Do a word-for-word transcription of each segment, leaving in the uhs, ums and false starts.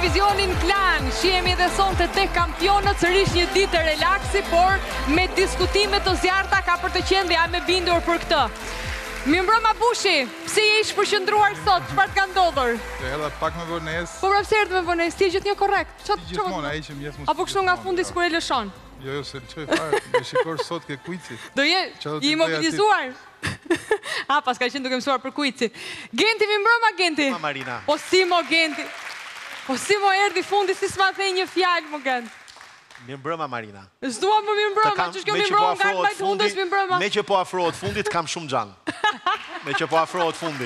televizionin Klan, shihemi dhe sonte tek kampionët, sërish një ditë e relaksi, por me diskutime të zjarta ka për të qenë dhe jam e bindur për këtë. Mirëmbrëma Bushi, si je ish përqendruar sot? Çfarë ka ndodhur? Të hedha pak me vonesë. Po pse erdh me vonesë? Ti je gjithnjë korrekt. Çfarë? Gjithmonë ai që më jep mos. Apo kështu nga fundi kur e lëshon? Jo, jo, se çoj fare. Me shikor sot ke kuici. Do je i mobilizuar. Ah, pas ka qenë duke mësuar për kuicin. Genti, mirëmbrëma Genti. Ma Marina. Po si mo Genti? Po si mo erdhi fundi si s'ma thej një fjalë mo Genti? Mirëmbrëma Marina. S'dua më mirëmbrëma, ç'është kjo mirëmbrëma nga mbajt hundës mirëmbrëma? Me që po afrohet fundit kam shumë xhan. Me që po afrohet fundi.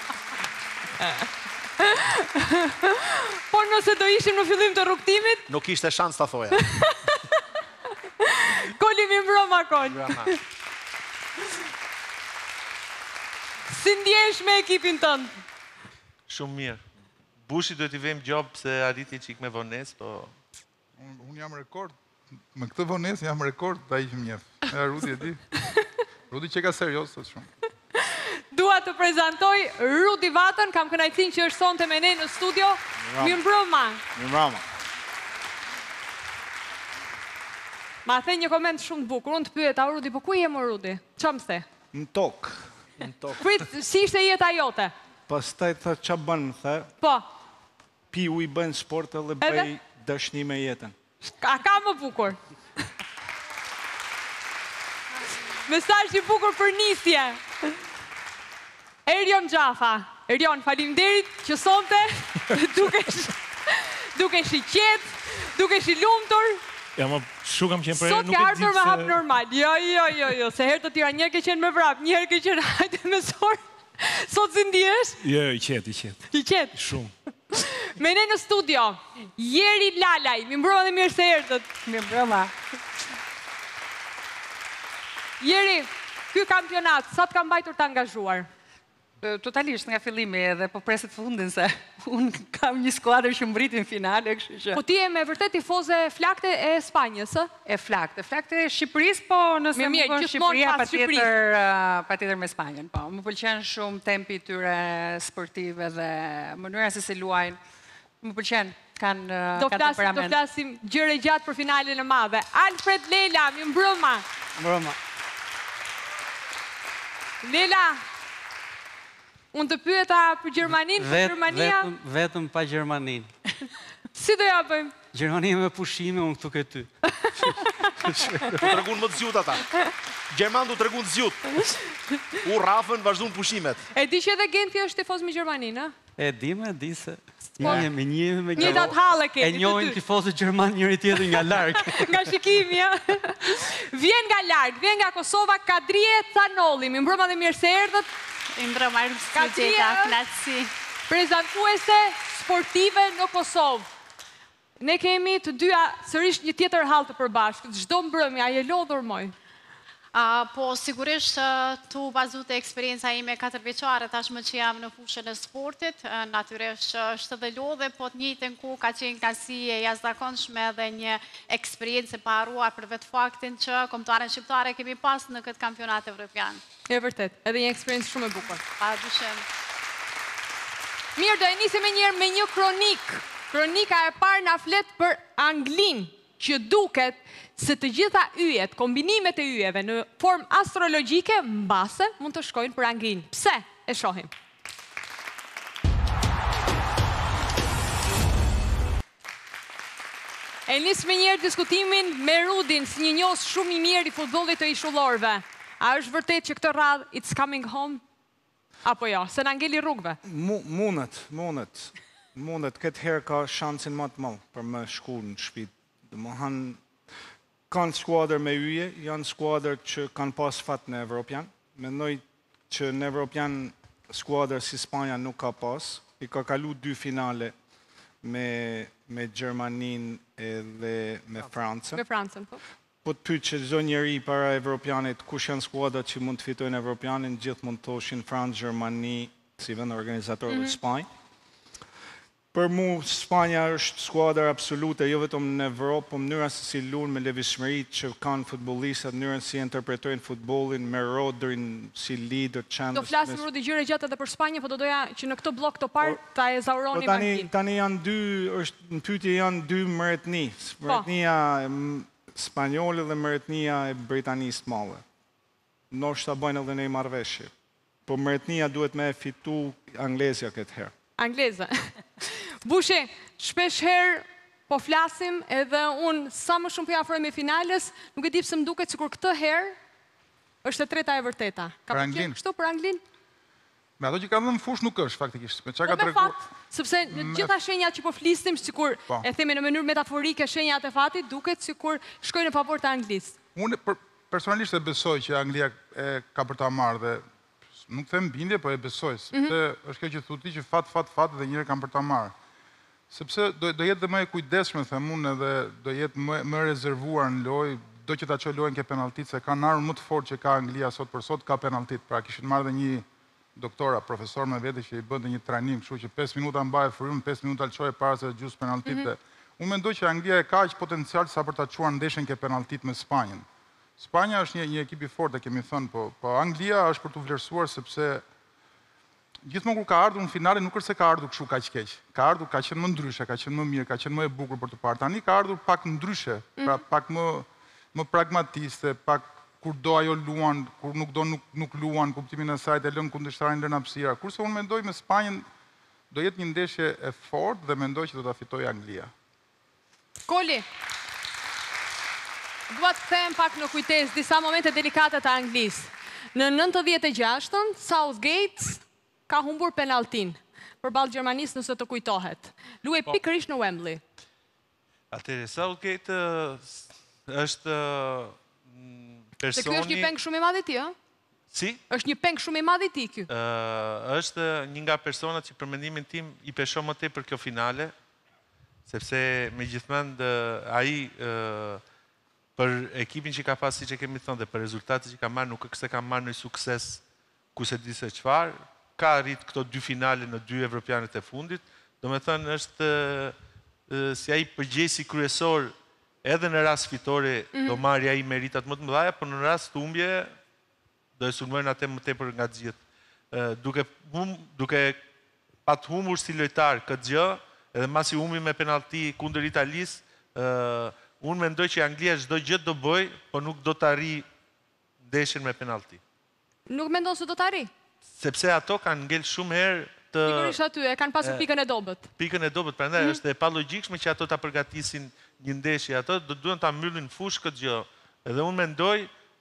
Po nëse do ishim në fillim të rrugtimit, nuk ishte shans ta thoja. Koli mirëmbrëma Kol. Si ndjesh me ekipin tënd? Shumë mirë. Bushi do t'i vejmë gjobë se arriti qik me vones, po... Unë jam rekord. Me këtë vones jam rekord, ta i që mjef. E Rudi e di. Rudi që ka serios, sot shumë. Dua të prezantoj Rudi Vatën, kam kënaqësinë që është sonte me ne në studio. Mirëmbrëma. Mirëmbrëma. Ma the një koment shumë të bukur. Unë të pyeta, Rudi, po ku je më Rudi? Çfarë më the? Në tokë. Prit, si ishte jeta jote? Pastaj tha qa bën, the, Po. pi u i bën sport edhe bëj dashni me jetën. A ka më bukur? Mesazh i bukur për nisje. Erion Gjafa. Erion, faleminderit që sonte dukesh dukesh i qetë, dukesh i lumtur. Ja, ma shu kam qenë për e Sot ke ardhur me hap normal. Jo, jo, jo, jo, se herë të tjera njerë ke qenë me vrap, njerë ke qenë hajde me sorë. Sot si ndjesh? Jo, i qetë, i qetë. I qetë? Shumë. Me ne në studio, Jeri Lalaj, mirëmbrëma dhe mirë se erdhët. Mirëmbrëma. Jeri, ky kampionat, sa të kam mbajtur të angazhuar? Totalisht nga fillimi edhe po preset fundin se unë kam një skuadër që mbriti në finale, kështu që... Po ti e me vërtet tifoze flakte e Spanjës, ë? E flakte, flakte e Shqipërisë, po nëse më bën Shqipëria patjetër patjetër me Spanjën, po. Më pëlqen shumë tempi i tyre sportiv dhe mënyra se si luajnë. Më pëlqen, kanë kanë temperament. Do flasim gjëre gjatë për finalen e madhe. Alfred Lela, mirëmbrëma. Mirëmbrëma. Lela, unë të pyeta për Gjermanin, për Gjermania... Vetëm pa Gjermanin. Si do ja bëjmë? Gjermania me pushime, unë këtu ke ty. Du të regun më të zjut ata. Gjerman du të regun të zjut. U rafën, vazhdu në pushimet. E di që edhe Genti është tifoz me Gjermanin, a? E di me, di se... Një me një me një datë halë keni. E njojnë tifozët Gjerman njëri tjetër nga larkë. Nga shikimi, ja. Vjen nga larkë, vjen nga Kosova, Kadrije Canolli. Mirëmbrëma dhe mirë se erdhët. Mirëmbrëma, studieta, knatësi. Prezantuese sportive në Kosovë. Ne kemi të dyja sërish një tjetër hall të përbashkët. Çdo mbrëmje, a je lodhur moj? Po, sigurisht tu bazu të eksperienca ime katër vjeqare, tashmë që jam në fushën e sportit, natyresht është dhe lodhe, po të njëjtën ku ka qenë kasi e jashtëzakonshme dhe një eksperiencë e paruar për vetë faktin që kombëtaren shqiptare kemi pas në këtë kampionat evropian. E vërtet, edhe një eksperiencë shumë e bukur. Pa dyshim. Mirë, do e nisi me njerë me një kronik. Kronika e parë na flet për Anglinë, që duket se të gjitha yjet, kombinimet e yjeve në form astrologjike, mbase mund të shkojnë për Anglinë. Pse? E shohim. E nis me njerë diskutimin me Rudin, si një njohës shumë i mirë i futbollit të ishullorëve. A është vërtet që këtë radhë it's coming home? Apo jo, se në ngeli rrugëve? Mundet, mundet. Mundet, këtë herë ka shansin më të madh për me shku në shtëpi. Më hanë, kanë skuadër me yje, janë skuadër që kanë pas fat në Evropian. Mendoj që në Evropian skuadër si Spanja nuk ka pas. I ka kalu dy finale me, me Gjermanin edhe me Francën. Me Francën, po. Po të pytë që çdo njeri para Evropianit, kush janë skuadrat që mund të fitojnë Evropianin, gjithë mund të thoshin Francë, Gjermani, si vend organizator dhe Spanjë. Për mu, Spanja është skuadër absolute, jo vetëm në Evropë, po mënyra se si luan me levishmëritë që kanë futbollistat, mënyrën si interpretojnë futbollin me Rodrin si lider, Champions. Do flasim Rudi gjëre gjatë edhe për Spanjën, po do doja që në këtë blok të parë ta ezauronim Anglin. Tani janë dy, është në pyetje janë dy mbretëni, mbretënia spanjolle dhe mbretënia e Britanisë të Madhe. Ndoshta bëjnë edhe në marrëveshje. Po mbretënia duhet me fitu Anglezja këtë herë. Angleza. Bushi, shpesh herë po flasim edhe unë sa më shumë po afrohemi finales, nuk e di pse më duket sikur këtë herë është e treta e vërteta. Ka pëlqyer kështu për Anglin? Me ato që kanë dhënë fush nuk është faktikisht. Me çka ka treguar? Po me fat, sepse në gjitha shenjat që po flisnim, sikur e themi në mënyrë metaforike shenjat e fatit, duket sikur shkojnë në favor të Anglisë. Unë personalisht e besoj që Anglia ka për ta marrë dhe nuk them bindje, po e besoj, sepse është kjo që thuti që fat, fat, fat dhe njëre kanë për ta marrë. Sepse do jetë dhe më e kujdesshme, them unë, edhe do jetë më rezervuar në lojë, do që ta çojë lojën ke penaltit, se kanë armë më të fortë që ka Anglia sot për sot, ka penaltit. Pra kishin marrë dhe një doktora, profesor me vete që i bënte një trajnim, kështu që pesë minuta mbaje frym, pesë minuta lçoje para se gjys penaltit. Unë mendoj që Anglia e ka aq potencial sa për ta çuar ndeshjen ke penaltit me Spanjën. Spanja është një, një ekip i fortë, kemi thënë, po, po Anglia është për të vlerësuar sepse gjithmonë kur ka ardhur në finale nuk është se ka ardhur kështu kaq keq. Ka ardhur, ka qenë më ndryshe, ka qenë më mirë, ka qenë më e bukur për të parë. Tani ka ardhur pak ndryshe, pra pak më më pragmatiste, pak kur do ajo luan, kur nuk do nuk nuk luan, kuptimin e saj të lën kundërshtarin lën hapësira. Kurse unë mendoj me Spanjën do jetë një ndeshje e fortë dhe mendoj që do ta fitojë Anglia. Koli. Dua të them pak në kujtesë disa momente delikate të Anglisë. Në nëntëdhjetë e gjashtën, Southgate ka humbur penaltin përballë Gjermanisë, nëse të kujtohet. Luaj pikërisht në Wembley. Atëherë Southgate është personi... Se ky është një peng shumë i madh i tij, ëh? Si? Është një peng shumë i madh i tij ky. Është një nga personat që për mendimin tim i peshon më tepër kjo finale, sepse megjithënë ai për ekipin që ka pas, siç e kemi thënë, dhe për rezultatet që ka marrë, nuk është se ka marrë një sukses ku se di se çfarë, ka arrit këto dy finale në dy evropianet e fundit, do me thënë është si ai përgjegjësi kryesor edhe në rast fitore do marrë ai meritat më të mëdha, por në rast humbje do e sulmojnë atë më tepër nga të gjithë. Duke duke pat humbur si lojtar këtë gjë, edhe masi humbi me penalti kundër Italisë, unë mendoj që Anglia çdo gjë do bëj, po nuk do të arri ndeshjen me penalti. Nuk mendon se do të arri? Sepse ato kanë ngel shumë herë të... Sigurisht aty, e kanë pasur pikën e dobët. Pikën e dobët, prandaj është e palogjikshme që ato ta përgatisin një ndeshje. Ato do duhen ta mbyllin fush këtë gjë. Edhe unë mendoj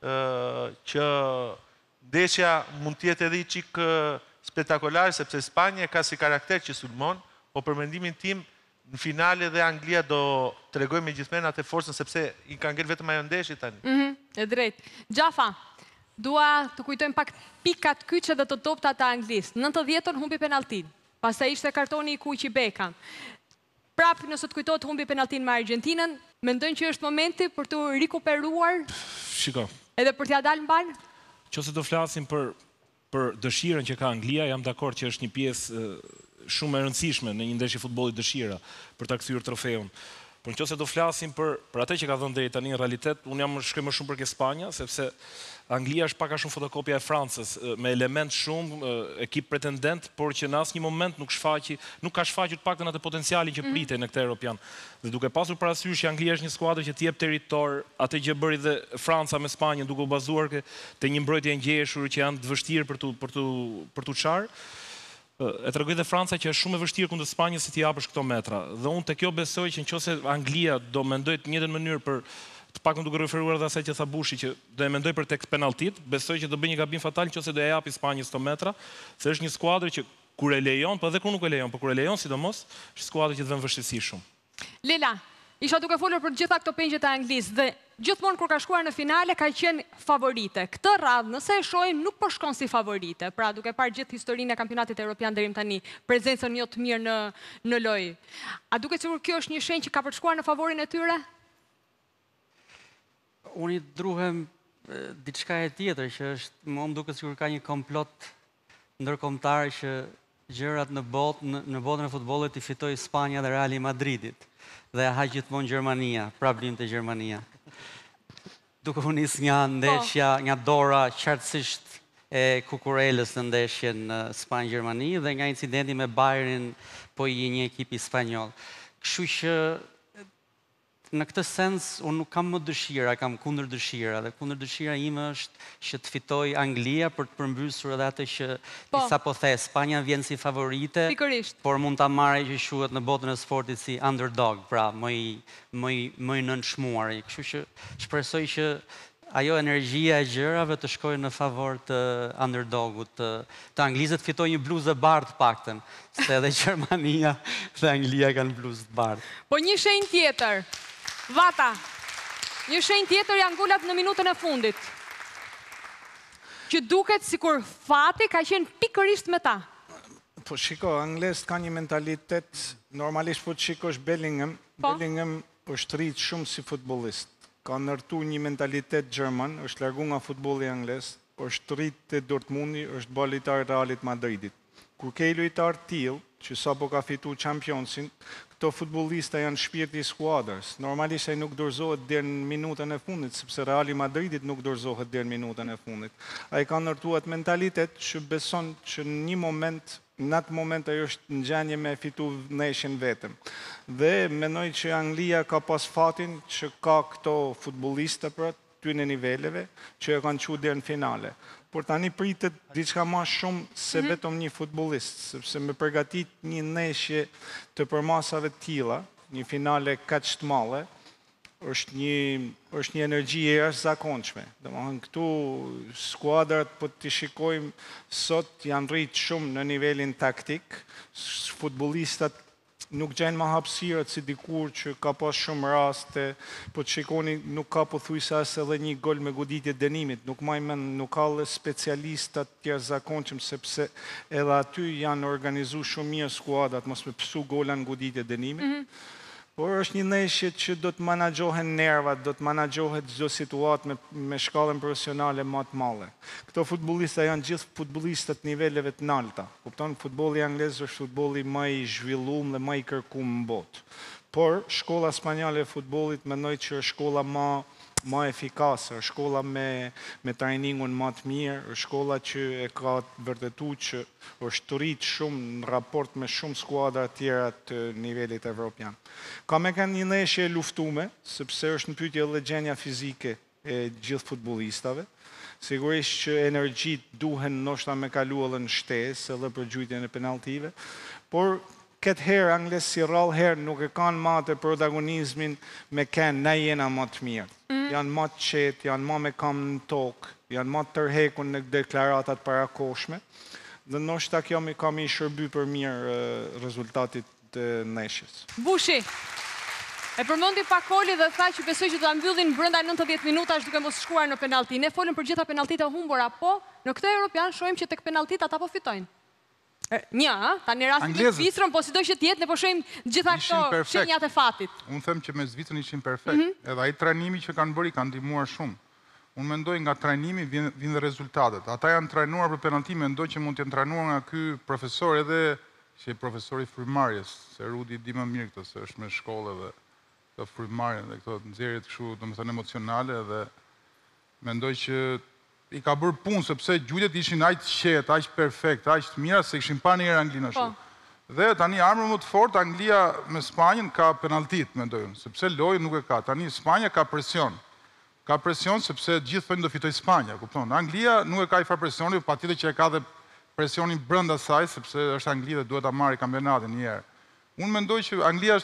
që ndeshja mund të jetë edhe i çik spektakolar, sepse Spanja ka si karakter që sulmon, po për mendimin tim në finale dhe Anglia do tregoj me gjithmen atë forcën, sepse i ka ngel vetëm ajo ndeshje tani. E drejt. Gjafa, dua të kujtojmë pak pikat kyçe dhe të dobta të Anglisë. nëntëdhjetën humbi penaltin, pastaj ishte kartoni i kuq i Beckham. Prap nëse të kujtohet humbi penaltin me Argentinën, mendojnë që është momenti për të rikuperuar? Shiko. Edhe për t'ia dalë mban? Qose do flasim për për dëshirën që ka Anglia, jam dakord që është një pjesë shumë e rëndësishme në një ndeshje futbolli dëshira për ta kthyer trofeun. Por nëse do flasim për për atë që ka dhënë deri tani në realitet, unë jam shkoj më shumë për ke Spanja, sepse Anglia është pak a shumë fotokopja e Francës, me element shumë, ekip pretendent, por që në asnjë moment nuk shfaqi, nuk ka shfaqur të paktën atë potencialin që pritej në këtë Europian. Dhe duke pasur parasysh që Anglia është një skuadër që t'jep territor, atë që bëri dhe Franca me Spanjën, duke u bazuar te një mbrojtje e ngjeshur që janë të vështirë për tu për tu për tu çar. E tregoj dhe Franca që është shumë e vështirë kundër Spanjës si t'i japësh këto metra. Dhe unë te kjo besoj që nëse Anglia do mendoj në njëjtën mënyrë për të pakun duke referuar edhe asaj që tha Bushi që do e mendoj për tek penaltit, besoj që do bëj një gabim fatal nëse do ja japi Spanjës këto metra, se është një skuadër që kur e lejon, po edhe kur nuk e lejon, por kur e lejon sidomos, është skuadër që të vën vështirësi shumë. Lela, isha duke folur për gjitha këto pengjet e Anglisë dhe gjithmonë kur ka shkuar në finale ka qenë favorite. Këtë radhë, nëse e shohim, nuk po shkon si favorite. Pra, duke parë gjithë historinë e kampionatit evropian deri tani, prezencën jo të mirë në në lojë. A duket sikur kjo është një shenjë që ka përshkuar në favorin e tyre? Unë i druhem diçka e tjetër, që është, më më duket sikur ka një komplot ndërkombëtar që gjërat në botë, në botën e futbollit i fitoi Spanja dhe Reali Madridit. Dhe ha gjithmonë Gjermania, prap lindte Gjermania. Duke u nis nga ndeshja, nga dora qartësisht e Kukurelës në ndeshjen në Spanjë-Gjermani dhe nga incidenti me Bayernin po i një ekipi spanjoll. Kështu që në këtë sens, unë nuk kam më dëshira, kam kundër dëshira, dhe kundër dëshira ime është që të fitoj Anglia për të përmbysur edhe atë që disa po the, Spanja vjen si favorite, por mund ta marrë që quhet në botën e sportit si underdog, pra më i nënçmuari. Kështu që shpresoj që ajo energjia e gjërave të shkojë në favor të underdogut, të anglizët fitoj një bluzë bardhë paktën, se edhe Gjermania dhe Anglia kanë bluzë bardhë. Po një shenjë tjetër, Vata, një shenjë tjetër janë golat në minutën e fundit, që duket sikur fati ka qenë pikërisht me ta. Po shiko, anglezët ka një mentalitet, normalisht po të shikosh Bellingham, Bellingham është rritë shumë si futbolist. Ka nërtu një mentalitet gjerman, është largu nga futbolli anglez, është rritë të Dortmundi, është bë lojtar i Realit Madridit. Kur ke lojtar tillë, që sa po ka fitu Championsin, këto futbolista janë shpirti i skuadrës. Normalisht ai nuk dorëzohet deri në minutën e fundit, sepse Reali Madridit nuk dorëzohet deri në minutën e fundit. Ai ka ndërtuar mentalitet që beson që në një moment, në atë moment ajo është në gjendje me fitu ndeshjen vetëm. Dhe mendoj që Anglia ka pas fatin që ka këto futbollista për ty në niveleve që e kanë qenë deri në finale. Por tani pritet diçka më shumë se vetëm një futbollist, sepse me përgatit një ndeshje të përmasave të tilla, një finale kaq të madhe, është një është një energji e jashtëzakonshme. Domethënë këtu skuadrat po ti shikojmë sot janë rritë shumë në nivelin taktik, futbollistat nuk gjenë më hapësirët si dikur që ka pas shumë raste, po të shikoni nuk ka pothuajse as edhe një gol me goditje dënimit, nuk maj men, nuk ka dhe specialistat të jashtëzakonshëm sepse edhe aty janë organizu shumë mirë skuadrat, mos me pësu gola në goditje dënimit. Por është një ndeshje që do të menaxhohen nervat, do të menaxhohet çdo situatë me shkallën profesionale më të madhe. Këto futbollista janë gjithë futbollistat niveleve të larta. Kupton, futbolli anglez është futbolli më i zhvilluar dhe më i kërkuar në botë. Por shkolla spanjale e futbollit mendoj që është shkolla më më efikase, është shkolla me me trajningun më të mirë, është shkolla që e ka vërtetuar që është rritë shumë në raport me shumë skuadra të tjera të nivelit evropian. Ka me kanë një ndeshje e luftume, sepse është në pyetje edhe gjendja fizike e gjithë futbollistave. Sigurisht që energjit duhen ndoshta me kalu edhe në shtesë edhe për gjujtjen e penaltive, por këtë herë anglez si rrallë herë nuk e kanë ma të protagonizmin me kënë ne jena ma të mirë. Janë ma të qetë, janë ma me kam në tokë, janë ma të tërhekun në deklaratat parakoshme, dhe ndoshta kjo mi kam i shërby për mirë rezultatit të ndeshjes. Bushi, e përmendi Pakoli dhe tha që besoj që do ta mbyllin brenda nëntëdhjetë minutash duke mos shkuar në penallti. Ne folëm për gjitha penalltitë e humbura, po në këtë Europian shohim që tek penalltitë ata po fitojnë. Një, ta një rastin me Zvicrën, po si do që tjetë, ne po shojmë gjitha këto shenjat e fatit. Unë them që me Zvicrën ishin perfekt. Edhe ai trajnimi që kanë bëri kanë ndihmuar shumë. Unë mendoj nga trajnimi vinë dhe rezultatet. Ata janë trajnuar për penalti, mendoj që mund të jenë trajnuar nga ky profesor edhe që profesori frymëmarrjes, se Rudi di më mirë këtë, se është me shkollë dhe këto frymëmarrje dhe këto nxjerrjet kështu, domethënë emocionale dhe mendoj që i ka bërë punë, sepse gjujtet ishin aq qetë, aq perfekt, aq të mira, se kishin parë një herë Anglinë ashtu. Dhe tani armër më të fortë, Anglia me Spanjën ka penaltit, mendoj unë, sepse lojë nuk e ka. Tani Spanja ka presion. Ka presion sepse gjithë thonë do fitoj Spanja, kupton? Anglia nuk e ka i farë presioni, patjetër që e ka dhe presionin brenda saj, sepse është Angli dhe duhet ta marrë kampionatin një herë. Unë mendoj që Anglia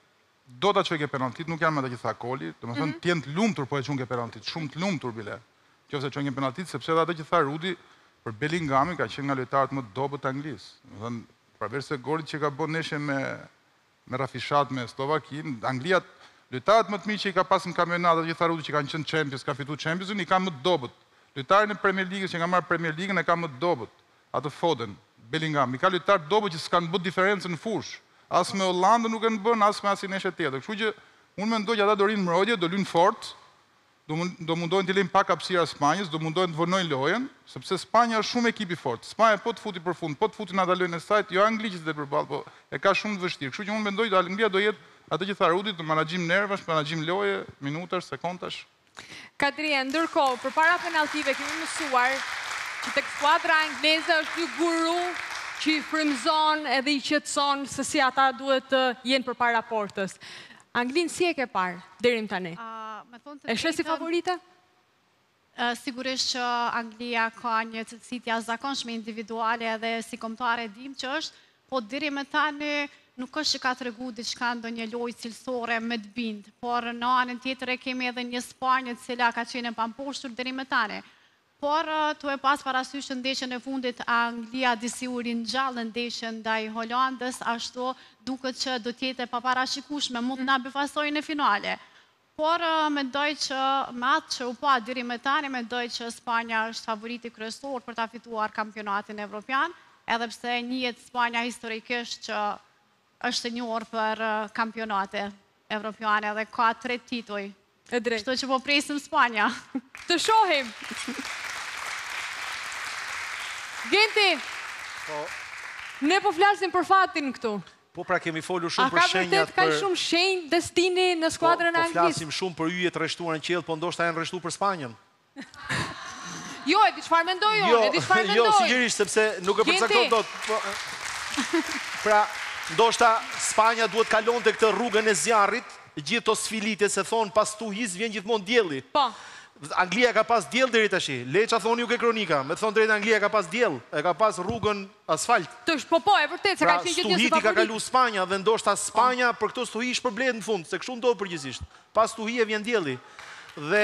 do ta çojë penaltit, nuk janë me të gjitha koli, domethënë të jenë të lumtur po e çon ke penaltit, shumë të lumtur bile. Qofse çon një penaltit, sepse edhe atë që tha Rudi për Bellinghami ka qenë nga lojtarët më të dobët anglisë. Domethënë, përveç se golit që ka bën neshje me me rafishat me Slovakinë, Anglia lojtarët më të mirë që i ka pasur në kampionat, atë që tha Rudi që kanë qenë Champions, ka fituar Championsin, i kanë më të dobët. Lojtarët e Premier Ligës që kanë marrë Premier Ligën e kanë më të dobët. Atë Foden, Bellingham, i ka lojtarë të dobët që s'kan bërë diferencën në fushë. As me Hollandën nuk e kanë bën, as me asnjë neshje tjetër. Kështu që unë mendoj që ata do rinë mbrojtje, do luajnë fort, do mundohen të lejmë pak hapësira Spanjës, do mundohen të vënojnë lojën, sepse Spanja është shumë ekip i fortë. Spanja po të futi për fund, po të futi në ata lojën e sajt, jo Angli që s'det përballë, po e ka shumë të vështirë. Kështu që unë mendoj që Anglia do jetë atë që tha Rudi, të menaxhim nervash, menaxhim loje, minutash, sekondash. Katria, ndërkohë, përpara penaltive kemi mësuar që tek skuadra angleze është ky guru që i frymëzon edhe i qetëson se si ata duhet të jenë përpara portës. Anglinë si e ke parë deri më tani? E sheh si favorite? Sigurisht që Anglia ka një cilësi të jashtëzakonshme individuale edhe si kombëtare dim që është, po deri më tani nuk është që ka tregu diçka ndonjë lojë cilësore me të bindë, por në anën tjetër e kemi edhe një Spanjë e cila ka qenë e pamposhtur deri më tani. Por tu e pas parasysh ndeshjen e fundit Anglia disi u ringjall ndeshjen ndaj Holandës, ashtu duket që do të jetë e paparashikueshme, mund të na befasojë në finale. Por mendoj që me atë që u pa deri më tani, mendoj që Spanja është favoriti kryesor për ta fituar kampionatin evropian, edhe pse njihet Spanja historikisht që është e njohur për kampionate evropiane dhe ka tre tituj. E drejtë. Kështu që po presim Spanja. Të shohim. Genti, ne po flasim për fatin këtu. Po pra kemi folur shumë A për ka shenjat vërtet ka shumë shenjë destini në skuadrën e Po Anglisë? flasim shumë për yjet rreshtuar në qiell, po ndoshta janë rreshtuar për Spanjën. Jo, e di çfarë mendoj unë, e di çfarë mendoj. Jo, sigurisht sepse nuk e përcakton dot. Pra, ndoshta Spanja duhet kalonte këtë rrugën e zjarrit, gjithë to sfilite se thon pas tuhis vjen gjithmonë dielli. Po. Anglia ka pas diell deri tash. Leça thoni ju ke kronika, me thon drejt Anglia ka pas diell, e ka pas rrugën asfalt. Të po po, e vërtet se ka qenë gjithë një Stuhiti ka kalu Spanja dhe ndoshta Spanja për këto stuhi shpërblet në fund, se kështu ndodh përgjithsisht. Pas stuhie vjen dielli. Dhe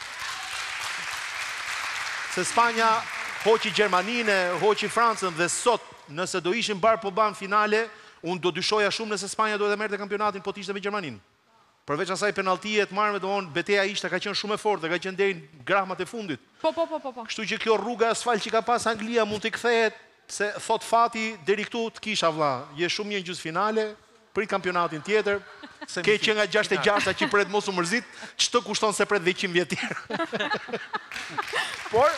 se Spanja hoqi Gjermaninë, hoqi Francën dhe sot nëse do ishin bar po ban finale, unë do dyshoja shumë nëse Spanja do të merrte kampionatin po të ishte me Gjermaninë. Përveç asaj penaltie të marrë me domthon betejë ishte ka qenë shumë e fortë dhe ka qenë deri në grahmat e fundit. Po po po po po. Kështu që kjo rruga asfalt që ka pas Anglia mund të kthehet se thot fati deri këtu të kisha vlla. Je shumë mirë në gjysmëfinale, prit kampionatin tjetër. Ke që nga gjashtë e gjashta që pret mos u mërzit, ç'të kushton se pret dhjetë vjet tjerë. Por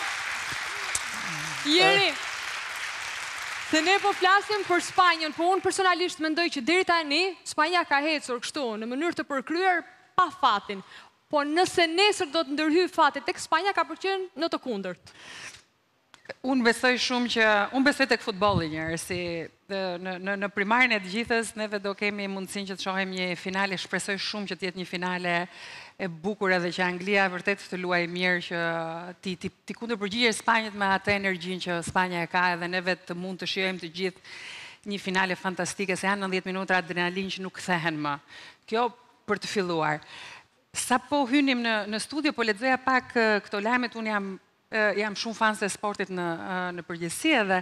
Jeri, se ne po flasim për Spanjën, po unë personalisht mendoj që deri tani Spanja ka ecur kështu në mënyrë të përkryer pa fatin. Po nëse nesër do të ndërhyjë fati tek Spanja ka përqen në të kundërt. Unë besoj shumë që, unë besoj tek futbolli njërë, si në, në, në primarin e të gjithës, neve do kemi mundësin që të shohem një finale, shpresoj shumë që të jetë një finale e bukur edhe që Anglia vërtet të luaj mirë që ti, ti, ti kundër përgjigje Spanjët me atë energjin që Spanja e ka edhe neve të mund të shijojmë të gjithë një finale fantastike, se janë nëntëdhjetë minuta adrenalin që nuk kthehen më. Kjo për të filluar. Sa po hynim në, në studio, po lexoja pak këto lajmet, unë jam jam shumë fan se sportit në, në përgjithësi edhe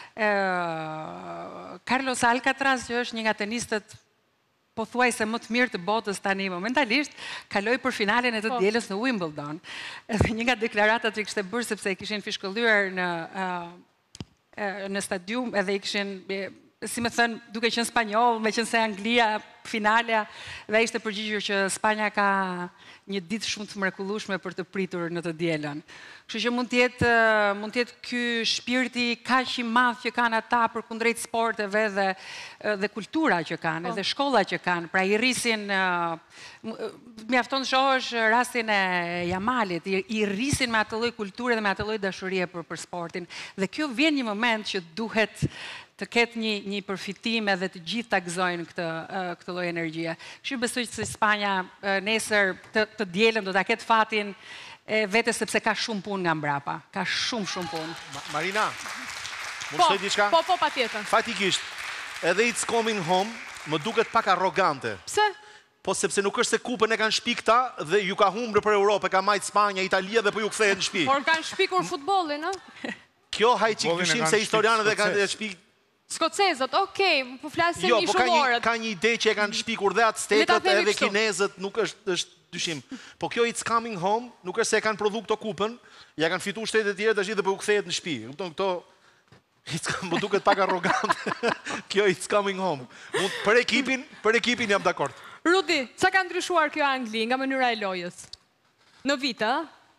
Carlos Alcaraz, që është një nga tenistët po thuaj se më të mirë të botës tani momentalisht, kaloi për finalen e të dielës në Wimbledon. Edhe një nga deklaratat që kishte bërë sepse i kishin fishkëllyer në në stadium edhe i kishin, si me thënë, duke qenë spanjoll, me qenë se Anglia finalja, dhe ishte përgjigjur që Spanja ka një ditë shumë të mrekullueshme për të pritur në të dielën. Kështu që mund të jetë mund të jetë ky shpirti kaq i madh që kanë ata përkundrejt sporteve dhe dhe kultura që kanë, edhe shkolla që kanë. Pra i rrisin, mjafton të shohësh rastin e Jamalit, i rrisin me atë lloj kulture dhe me atë lloj dashurie për për sportin. Dhe kjo vjen një moment që duhet të ketë një, një përfitim edhe të gjithë ta gëzojnë këtë, këtë lloj energjie. Kështu besoj se Spanja nesër të, të dielën do ta ketë fatin e vetes sepse ka shumë punë nga mbrapa. Ka shumë shumë punë. Ma, Marina, mund të thoj diçka? Po, po, patjetër. Fatikisht, edhe It's Coming Home më duket pak arrogante. Pse? Po sepse nuk është se kupën e kanë shpi këta dhe ju ka humbur për Europë, ka majt Spanja, Italia dhe po ju kthehet në shtëpi. Por kanë shpikur futbollin, ë? Kjo hajçi dyshim se historianët e kanë shpi. Skocezët, okej, po flasim jo, një po shumorët. Ka një ide që e kanë shpikur dhe Aztekët edhe Kinezët, nuk është është dyshim. Po kjo It's Coming Home nuk është se e kanë prodhu këto kupën, ja kanë fituar shtetet e tjera tash dhe po u kthehet në shtëpi. Kupton këto më duket pak arrogant. Kjo It's Coming Home. Mund për ekipin, për ekipin jam dakord. Rudi, çka ka ndryshuar kjo Angli nga mënyra e lojës? Në vita?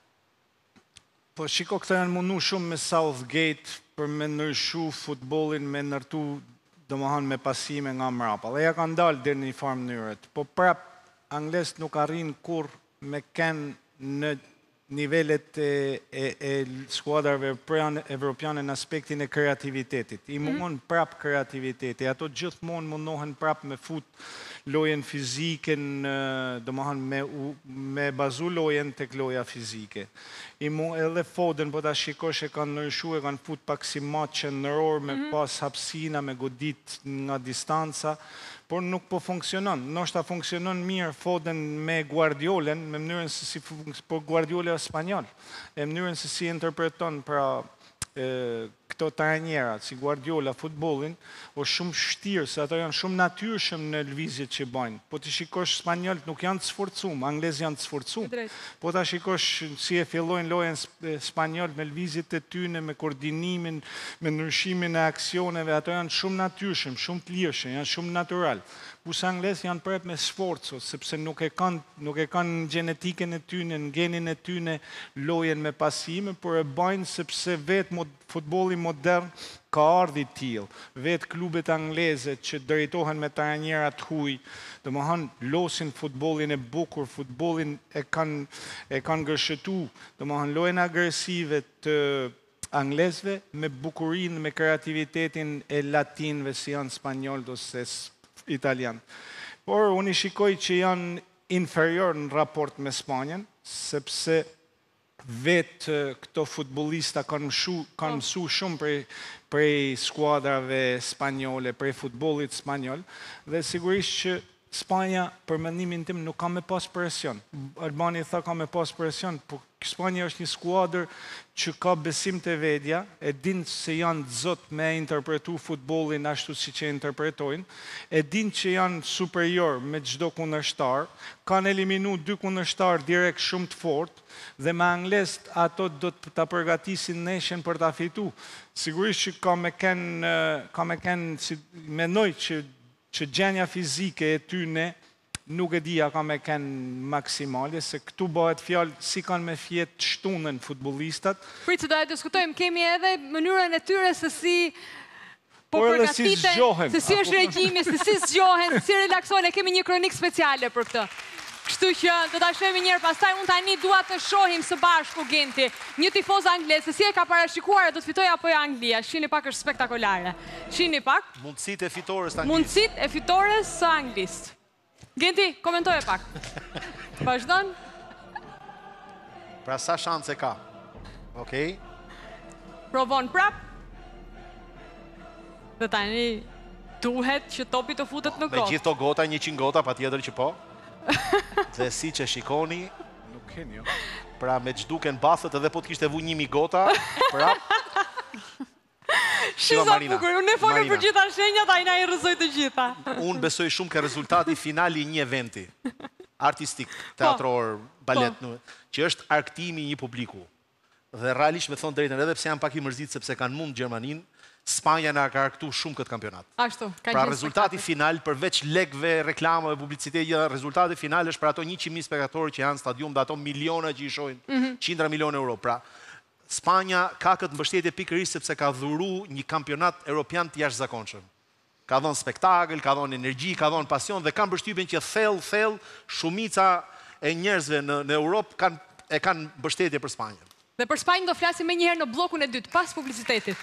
Po, shiko, këta janë mundu shumë me Southgate për me nërshu futbolin, me nërtu, do më hanë me pasime nga mrapa. Dhe ja kanë dalë dhe një farë mënyrët. Po prap, Angles nuk arrin kur me kenë në nivellet e skuadrave evropiane në aspektin e kreativitetit. I mungon prap kreativiteti. Ato gjithmonë mundohen prap me fut lojen fiziken, do më hanë me bazu lojen të loja fizike. I mu edhe Foden, po ta shikosh e kanë nërshu, e kanë fut pak si matë qëndëror, me pas hapsina, me godit nga distanca, por nuk po funksionon. Nështë ta funksionon mirë Foden me Guardiolen, me mënyrën se si, po Guardiola Spanjol, e mënyrën se si interpreton pra këto trajnera, si Guardiola, futbolin, o shumë shtirë, se ato janë shumë natyrshëm në lëvizjet që bajnë. Po të shikosh Spanjolët nuk janë të sforcum, Anglez janë të sforcum. Po të shikosh si e fillojnë lojen Spanjolët me lëvizjet e tyne, me koordinimin, me nërshimin e aksioneve, ato janë shumë natyrshëm, shumë të lirshëm, janë shumë natural. Kusë Anglez janë prep me sforco, sepse nuk e kanë genetiken e tyne, në genin e tyne lojen me pasime, por e bajnë sepse vetë futboli modern ka ardhi t'il. Vetë klubet angleze që drejtohen me trajnerat huj, dhe më hanë losin futbolin e bukur, futbolin e kanë gërshetu, dhe më hanë lojen agresive të anglezve me bukurin, me kreativitetin e latinve si janë spanjol ose italian. Por unë i shikoj që janë inferior në raport me Spanjen, sepse vetë këto futbolista kanë mësu shumë prej skuadrave spanjole, prej futbolit spanjol, dhe sigurisht që Spanja, për mendimin tim, nuk ka me pas presion. Albani tha ka me pas presion, po Spanja është një skuadrë që ka besim të vedja, e din se janë zot me interpretu futbolin ashtu si që interpretojnë, e din që janë superior me gjdo kundërshtar, kanë eliminu dy kundërshtar direkt shumë të fort, dhe me anglesht ato do të përgatisin neshen për të fitu. Sigurisht që ka me kenë, ka me kenë, menoj që që gjenja fizike e tyne nuk e dhja ka me kenë maksimale, se këtu bëhet fjallë si kanë me fjetë shtunën futbolistat. Pritë, do e diskutojmë, kemi edhe mënyrën e tyre se si po Por edhe si përgatiten, zgjohen. se si është regjimi, se si zgjohen, si relaksojnë, e kemi një kronik speciale për këtë. Kështu që do ta shohim njerë, pastaj unë tani dua të shohim së bashku Genti, një tifoz anglez, se si e ka parashikuar, do të fitoj apo jo Anglia. Shihni pak, është spektakolare. Shihni pak. Mundësit e fitores të Anglisë. Mundësit e fitores së Anglisë. Genti, komentoje pak. Vazhdon? Pra sa shanse ka? Okej. Provon prap. Dhe tani duhet që topi të futet në Me gotë. gjithë to gota, njëqind gota, pa tjetër që po. Dhe si që shikoni, nuk keni jo. Pra me gjduken bathët edhe po të kishte vu njimi gota, prap. Shiza bukur, unë e folën për gjitha shenjat, a i na i rëzoj të gjitha. Unë besoj shumë ke rezultati finali një eventi, artistik, teatror, balet, që është arktimi një publiku. Dhe realisht me thonë drejtën, edhe pse janë pak i mërzit sepse kanë mund Gjermanin, Spanja nga ka arktu shumë këtë kampionat. Ashtu, ka pra rezultati final, përveç legve, reklamave, publiciteti, rezultati final është për ato njëqind mijë spektatorë që janë stadium dhe ato miliona që i shojnë, qindra milion euro. Pra, Spanja ka këtë mbështetje pikërisht sepse ka dhuru një kampionat europian të jashtëzakonshëm. Ka dhënë spektakël, ka dhënë energji, ka dhënë pasion dhe kanë përshtypjen që thell, thell, shumica e njerëzve në, në Europë kanë, e kanë mbështetje për Spanjën. Dhe për Spanjën do flasim me njëherë në blokun e dytë, pas publicitetit.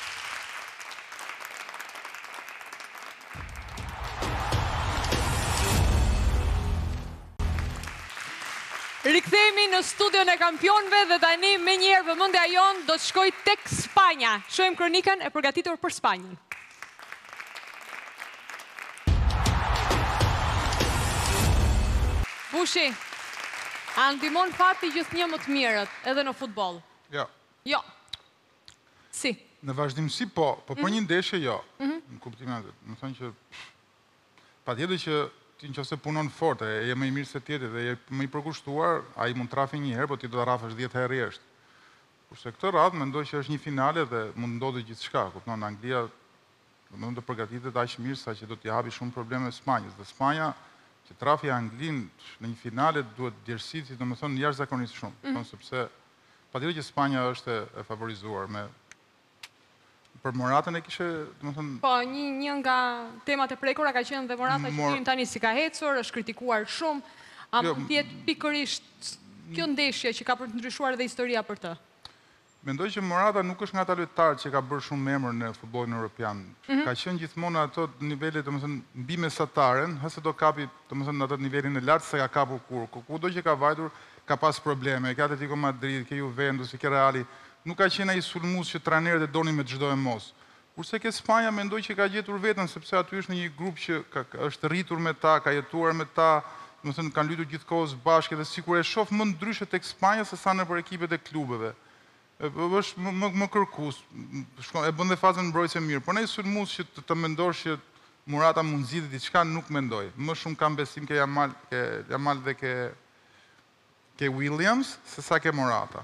Rikthehemi në studion e kampionëve dhe tani me njëherë vëmendja jon do të shkoj tek Spanja. Shohim kronikën e përgatitur për Spanjën. Bushi, a ndihmon fati gjithnjë më të mirët edhe në futboll? Jo. Jo. Si? Në vazhdimsi po, po për një ndeshje jo. Në kuptimin e më thonë që patjetër që ti në qëse punon fort, e je më i mirë se tjetër dhe je më i përkushtuar, a i mund trafi një herë, po ti do të rafësh dhjetë herë jeshtë. Kurse këtë radhë, mendoj që është një finale dhe mund ndodhë gjithë shka. Kupton, Anglia do mund të përgatitet aq mirë sa që do t'i hapi shumë probleme Spanjës. Dhe Spanja, që trafi Anglin në një finale duhet djersitë, do më thonë, jashtëzakonisht shumë. Sepse patjetër që Spanja është e favorizuar me për Moratën e kishe, do më thonë... Po, një nga temat e prekura ka qenë dhe Morata që tyrin tani si ka hecur, është kritikuar shumë, a mund tjetë pikërisht kjo ndeshje që ka për të ndryshuar dhe historia për të? Mendoj që Morata nuk është nga ata lojtarë që ka bërë shumë emër në futbollin evropian. Ka qenë gjithmonë ato nivelet, do më thënë, mbi mesataren, hëse do kapi, do më thënë, në ato nivelin e lartë se ka kapur kur. Kudo që ka vajtur, ka pas probleme. Ke Atletico Madrid, ke Juventus, ke Reali. Nuk ka qenë ai sulmues që trajnerët e donin me çdo e mos. Kurse ke Spanja mendoj që ka gjetur veten sepse aty është në një grup që është rritur me ta, ka jetuar me ta, do të thënë kanë luajtur gjithkohës bashkë dhe sikur e shoh më ndryshe tek Spanja se sa nëpër ekipet e klubeve. është më kërkus, e bën dhe fazën mbrojtëse mirë, por në i sulmues që të mendosh që Morata mund zgjidhë diçka nuk mendoj. Më shumë kam besim ke Yamal dhe ke Williams, se sa ke Morata.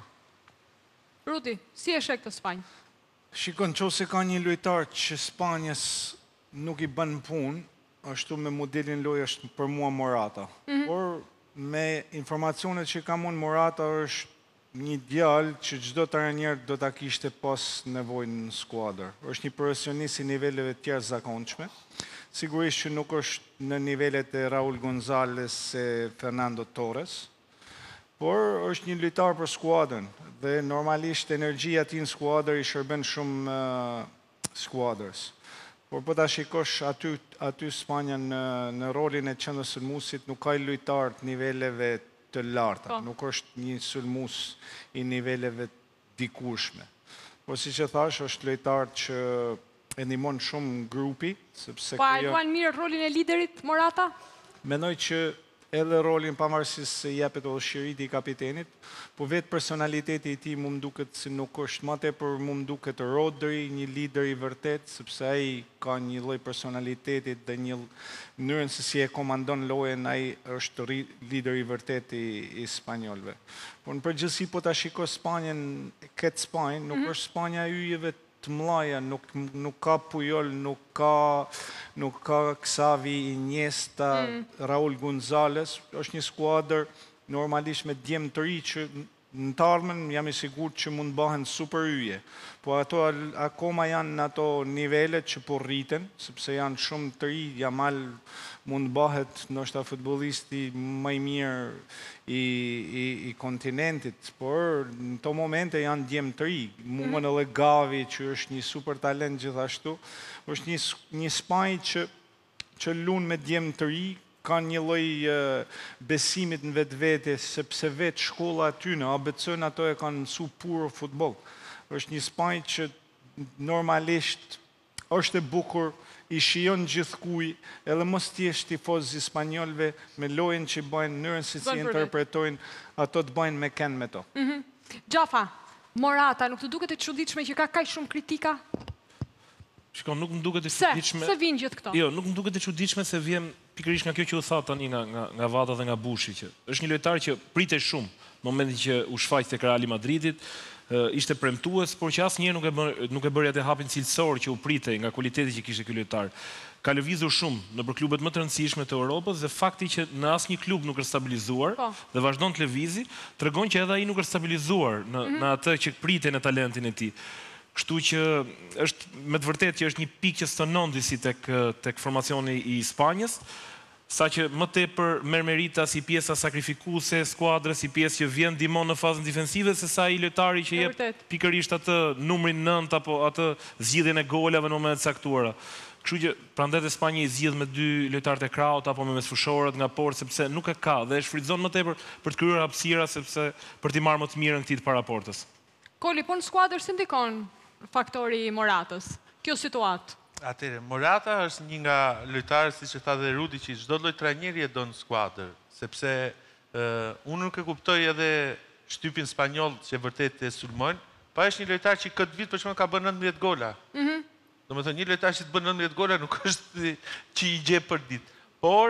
Rudi, si e shek të Spanjë? Shikon, që se ka një lojtar që Spanjës nuk i bën punë, ashtu me modelin loj është për mua Morata. Por me informacionet që kam unë, Morata është një djalë që gjdo të rënjerë do të kishte pas nevojnë në skuadrë. është një profesionist i niveleve tjerë zakonçme. Sigurisht që nuk është në nivellet e Raul Gonzalez e Fernando Torres, por është një lojtar për skuadrën dhe normalisht energjia ti në skuadrë i shërben shumë skuadrës. Por po ta shikosh aty Spanja në rolin e qendrës sulmuesit nuk ka i lojtar të niveleve të larta, nuk është një sulmues i niveleve dikushme. Po si që thash, është lojtar që e ndihmon shumë grupi, sepse... Po a luan mirë rolin e liderit, Morata? Mendoj që edhe rolin pavarësisht se jepet udhëheqëria i kapitenit, po vetë personaliteti i tij më duket se nuk është më tepër më duket Rodri, një lider i vërtet, sepse ai ka një lloj personaliteti dhe një mënyrë se si e komandon lojën, ai është lider i vërtet i spanjolëve. Por në përgjithësi po ta shikoj Spanjën, këtë Spanjë, nuk është Spanja e yjeve të mëdha, nuk ka Puyol, nuk ka nuk ka Xavi, Iniesta, Raul Gonzalez, është një skuadër normalisht me djemë të ri që në të ardhmen jam i sigurt që mund bëhen super yje. Po ato akoma janë në ato nivelet që po rriten, sepse janë shumë të ri, Yamal mund bëhet ndoshta futbollisti më i mirë i, i, i kontinentit, por në to momente janë djemë të ri. Mund edhe Gavi, që është një super talent gjithashtu, është një, një Spanjë që, që lunë me djemë të ri, kanë një lloj besimit në vetë vete, sepse vetë shkolla aty në A B C-n ato e kanë mësu puro futboll. është një Spanjë që normalisht është e bukur, i shijon gjithkuj, edhe mos t'jesh tifoz i spanjolëve me lojën që bëjnë, mënyrën se si interpretojnë, ato të bëjnë me kënd me to. Gjafa, Morata, nuk të duket e çuditshme që ka kaq shumë kritika? Shkon, nuk më duket e çuditshme. Se, se vinë gjithë këto. Jo, nuk më duket e çuditshme se vjen pikërisht nga kjo që u tha tani nga nga nga Vata dhe nga Bushi, që është një lojtar që pritej shumë në momentin që u shfaq tek Reali Madridit, ishte premtues, por që asnjëherë nuk e bën nuk e bëri atë hapin cilësor që u pritej nga kualiteti që kishte ky lojtar. Ka lëvizur shumë nëpër klubet më të rëndësishme të Europës dhe fakti që në asnjë klub nuk është stabilizuar dhe vazhdon të lëvizi, tregon që edhe ai nuk është stabilizuar në në atë që pritej në talentin e tij. Kështu që është me të vërtetë që është një pikë që stënon disi tek tek formacioni i Spanjës, saqë më tepër merr merita si pjesa sakrifikuese e skuadrës, si pjesë që vjen ndihmon në fazën defensive, se sa i lojtari që jep pikërisht atë numrin nënt apo atë zgjidhjen e golave në momentet caktuara. Kështu që prandaj dhe Spanja i zgjidh me dy lojtarë të kraut apo me mesfushorët nga poshtë, sepse nuk e ka dhe e shfrytëzon më tepër për të kryer hapësira, sepse për t'i marrë më të mirën këtij të paraportës. Koli, po në skuadër si ndikon faktori i Moratës? Kjo situatë? Atere, Morata është një nga lojtarët, si që tha dhe Rudi, që çdo lloj trajneri e do në skuadër, sepse unë nuk e kuptoj edhe shtypin spanjoll që vërtet e sulmojnë, pa është një lojtar që këtë vit për shembull ka bërë nëntëmbëdhjetë gola. Do të thonë, një lojtar që të bën nëntëmbëdhjetë gola nuk është që i gjep për ditë. Por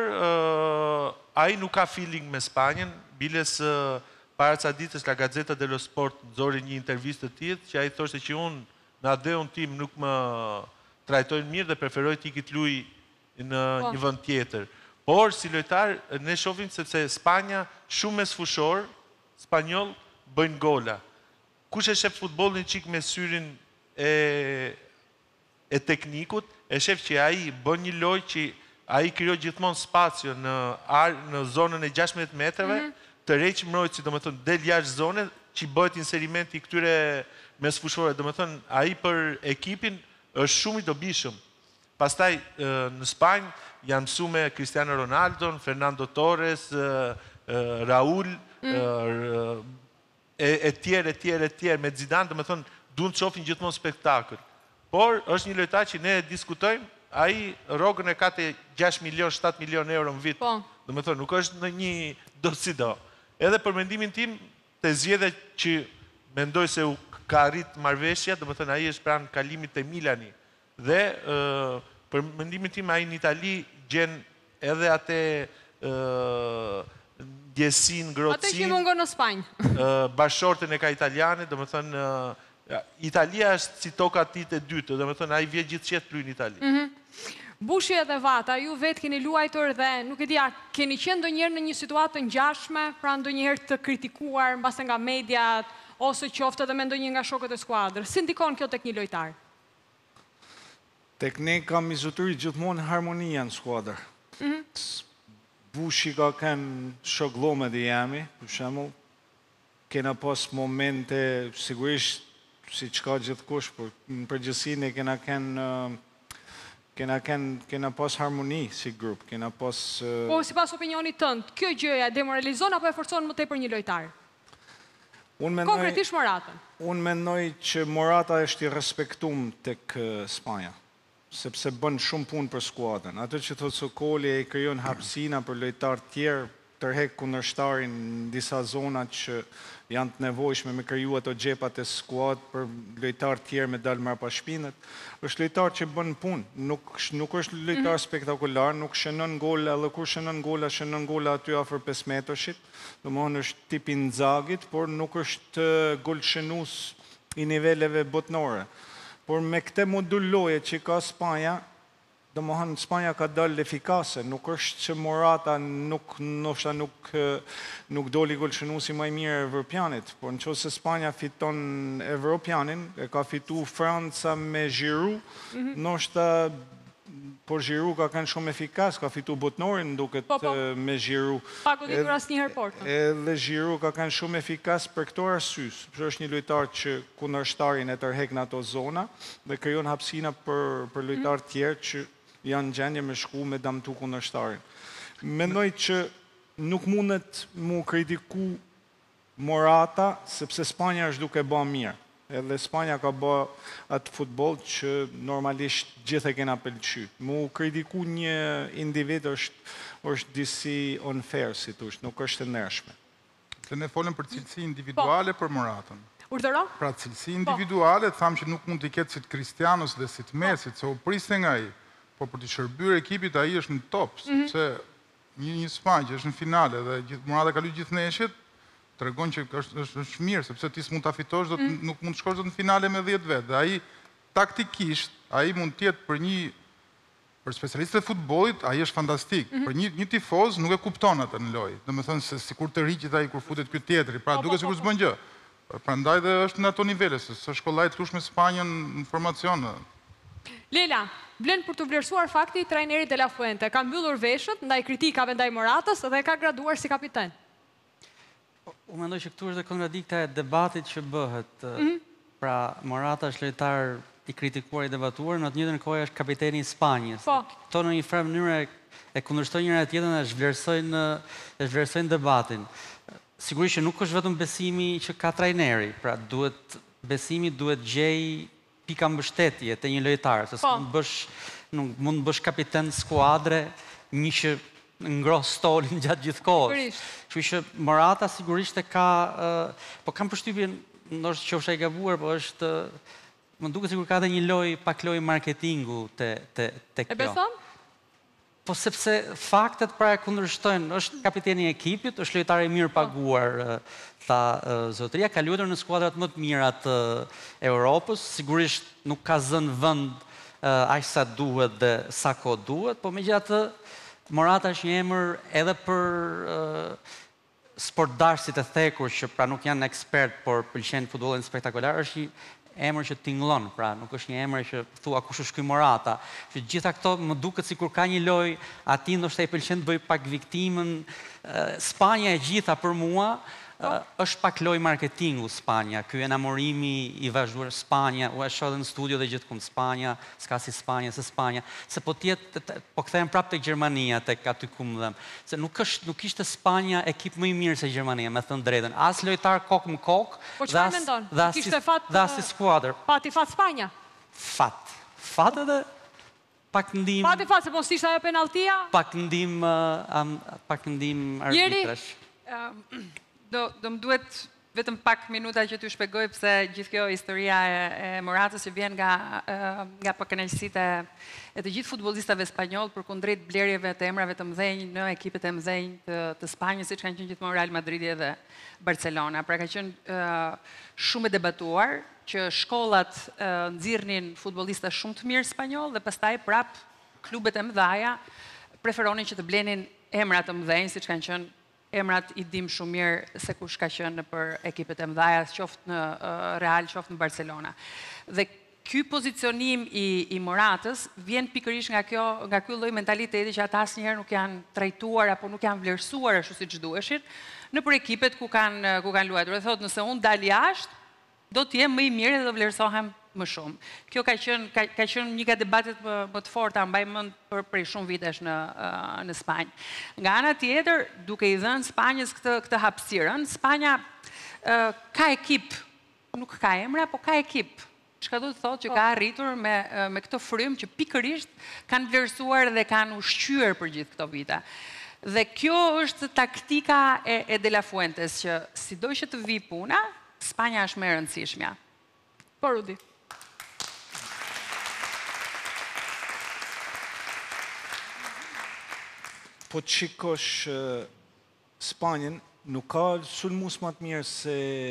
ai nuk ka feeling me Spanjën, biles para ca ditësh La Gazzetta dello Sport nxori një intervistë të tillë që ai thoshte që unë në adeun tim nuk më trajtojnë mirë dhe preferoj t'i këtë luj në një vend tjetër. Por, si lojtar, ne shohim sepse Spanja shumë me sfushor, spanjoll bëjnë gola. Kush e shef futbollin qik me syrin e, e teknikut, e shef që ai bën një lojë që ai krijon gjithmonë spacio në, ar, në zonën e gjashtëdhjetë metrave, mm -hmm. të req mbrojtësi, do më thënë, del jashtë zone, që bëhet inserimenti këtyre me sfushore. Do më thënë, ai për ekipin është shumë i dobishëm. Pastaj, në Spanjë, janë mësu me Cristiano Ronaldo, Fernando Torres, Raul, mm. e tjerë, e tjerë, e tjerë, me Zidane, do më thënë, dunë të shofin gjithmonë spektakl. Por, është një lojtar që ne diskutojmë, ai rogën e ka të gjashtë milion, shtatë milion euro në vit. Do më thënë, nuk është në një do si do. Edhe për mendimin tim, të zgjedhje që mendoj se u ka arrit marrëveshja, do më thënë, ai është pranë kalimit të Milani. Dhe, për mendimin tim, ai në Itali gjen edhe atë ndjesin, grotësin. Atë që mungon në Spanjë. Bashortën e ka italiane, do më thënë, Italia është si toka tit e dytë, do më thënë, a i vje gjithë qetë pry në Itali. Bushi edhe Vata, ju vetë keni luajtur dhe, nuk e dija, keni qenë do njerë në një situatë të ngjashme, pra ndo njerë të kritikuar, në base nga mediat, ose qoftë edhe me ndo një nga shokët e skuadrë. Si ndikon kjo tek një lojtar? Tek ne kam izoturi gjithmonë harmonia në skuadrë. Bushi ka kënë shoklome dhe jemi, për shemull, kena pas momente, sigurisht, si qka gjithë kush, për në përgjësi ne kena kënë, kena kënë, kena pas harmoni si grup, kena pas... Po, si pas opinionit tënd, kjo gjëja demoralizon apo e forcon më tepër një lojtar? Konkretisht Moratën. Unë mendoj që Morata është i respektum tek Spanja, sepse bën shumë punë për skuadrën. Atë që thotë Sokoli e krijon hapësina për lojtarë tjerë, tërhek kundërshtarin në disa zona që janë të nevojshme me kriju ato gjepat e skuad për lojtarë tjerë me dalë marrë pa shpinët. është lojtar që bën punë, nuk, nuk është lojtar spektakular, nuk shënon gola, edhe kur shënon gola, shënon gola aty afër pesë metrëshit, do më thonë është tipi Nzagit, por nuk është golshënues i niveleve botnore. Por me këte modul loje që ka Spanja, do më hënë, Spanja ka dalë efikase, nuk është që Morata nuk, nështë nuk, nuk doli golshënuesi më i mirë Evropianit, por në qëse Spanja fiton Evropianin, e ka fitu Franca me Giroud, mm -hmm. nështë por Giroud ka kanë shumë efikas, ka fitu botnorin duket po, po. me Giroud. Paku ditur asë një herportën. Edhe Giroud ka kanë shumë efikas për këto arsyes. Për është një lojtar që kundërshtarin e tërhek në ato zona dhe krijon hapësina për, për lojtar tjerë që janë gjendje me shku me damtu kundërshtarin. Mendoj që nuk mundet mu kritiku Morata, sepse Spanja është duke ba mirë. Edhe Spanja ka ba atë futbol që normalisht gjithë e kena pëlqy. Mu kritiku një individ është, është disi unfair, si tush, nuk është të nërshme. Se ne folëm për cilësi individuale për Moratën. Urdhëro? Pra cilësi individuale, thamë që nuk mund t'i ketë si të Cristianos dhe si të Mesit, se u priste nga i. Po për të shërbyer ekipit, a i është në top, sepse një, një Spanjë që është në finale dhe Morata ka luajtur gjithë neshjet, të regon që është, është, është mirë, sepse ti s'mund të afitosh, mm. nuk mund të shkosh në finale me dhjetë vetë. Dhe a i taktikisht, a i mund tjetë për një, për specialistët e futbolit, a i është fantastik. Mm -hmm. Për një, një tifoz nuk e kupton atë në lojë. Dhe me thënë se si kur të rriqit a i kur futet këtë tjetëri, pra duke si kur s'bën gjë. Pra ndaj dhe është në ato nivele, se së shkollaj të lush me Spanjën në formacion. Lela, vlen për të vlerësuar fakti trajneri De La Fuente. Ka mbyllur veshët, ndaj kritikave ndaj Moratës dhe ka graduar si kapiten. U mendoj që këtu është dhe kontradikta e debatit që bëhet. Pra, Morata është lojtar i kritikuar, i debatuar, në të njëjtën kohë është kapiteni i Spanjës. Po. Kto në një farë mënyrë e kundërshtojnë njëra tjetrën dhe zhvlerësojnë e zhvlerësojnë debatin. Sigurisht që nuk është vetëm besimi që ka trajneri, pra duhet besimi duhet gjej pika mbështetje te një lojtar, se mund bësh nuk mund bësh kapiten skuadre, një që ngros stolin gjatë gjithë kohës. Kështu që Morata sigurisht e ka, po kam përshtypjen, ndoshta qofsha i gabuar, po është më duket sikur ka edhe një lojë pak lojë marketingu te te te kjo. E beson? Po sepse faktet pra e kundërshtojnë, është kapiteni i ekipit, është lojtar i mirë paguar, tha zotëria, ka luajtur në skuadrat më të mira të Europës, sigurisht nuk ka zënë vend aq sa duhet dhe sa kohë duhet, po megjithatë Morata është një emër edhe për sportdarësit e thekur që pra nuk janë ekspert, por pëlqen futbollin spektakolar, është një emër që tingëllon, pra nuk është një emër që thua kush është ky Morata. Që gjitha këto më duket sikur ka një lojë, atij ndoshta i pëlqen të bëj pak viktimën. Spanja e gjitha për mua është pak lojë marketingu Spanja. Ky enamorimi i vazhduar Spanja, u e shoh edhe në studio dhe gjithkund Spanja, s'ka si Spanja, se Spanja, se po tjetë, po kthehem prapë tek Gjermania, tek aty ku më dhem. Se nuk është, nuk ishte Spanja ekip më i mirë se Gjermania, me thënë drejtën. As lojtar kokë në kokë, po çfarë mendon? Kishte fat, dhe as si skuadër. Pati fat Spanja? Fat. Fat edhe pak ndim. Pati fat se po s'ishte ajo penalltia? Pak ndim, pak ndim arbitrash. Do më duhet vetëm pak minuta që t'ju shpjegoj pse gjithë kjo historia e Moratës që vjen nga përkënaqësitë e të gjithë futbollistëve spanjoll përkundrejt blerjeve të emrave të mëdhenj në ekipet e mëdhenj të Spanjës, siç kanë qenë gjithmonë Real Madridi dhe Barcelona. Pra ka qenë shumë e debatuar që shkollat nxirrnin futbollistë shumë të mirë spanjoll dhe pastaj prap klubet e mëdha preferonin që të blenin emra të mëdhenj, siç kanë qenë emrat i dim shumë mirë se kush ka qenë për ekipet e mëdha, qoftë në Real, qoftë në Barcelona. Dhe ky pozicionim i Moratës vjen pikërisht nga kjo, nga ky lloj mentaliteti që ata asnjëherë nuk janë trajtuar apo nuk janë vlerësuar ashtu siç duheshin në për ekipet ku kanë ku kanë luajtur. Dhe thotë, nëse unë dal jashtë, do të jem më i mirë dhe do vlerësohem më shumë. Kjo ka qenë ka, ka qenë një nga debatet më, më të forta, mbaj mend për prej shumë vitesh në uh, në Spanjë. Nga ana tjetër, duke i dhënë Spanjës këtë këtë hapësirën, Spanja uh, ka ekip, nuk ka emra, po ka ekip. Çka do të thotë që ka arritur me uh, me këtë frym që pikërisht kanë vlerësuar dhe kanë ushqyer për gjithë këto vite. Dhe kjo është taktika e, e De La Fuentes, që sido që të vi puna, Spanja është më e rëndësishmja. Po Rudi. Po të shikosh Spanjën, nuk ka sulmus më të mirë se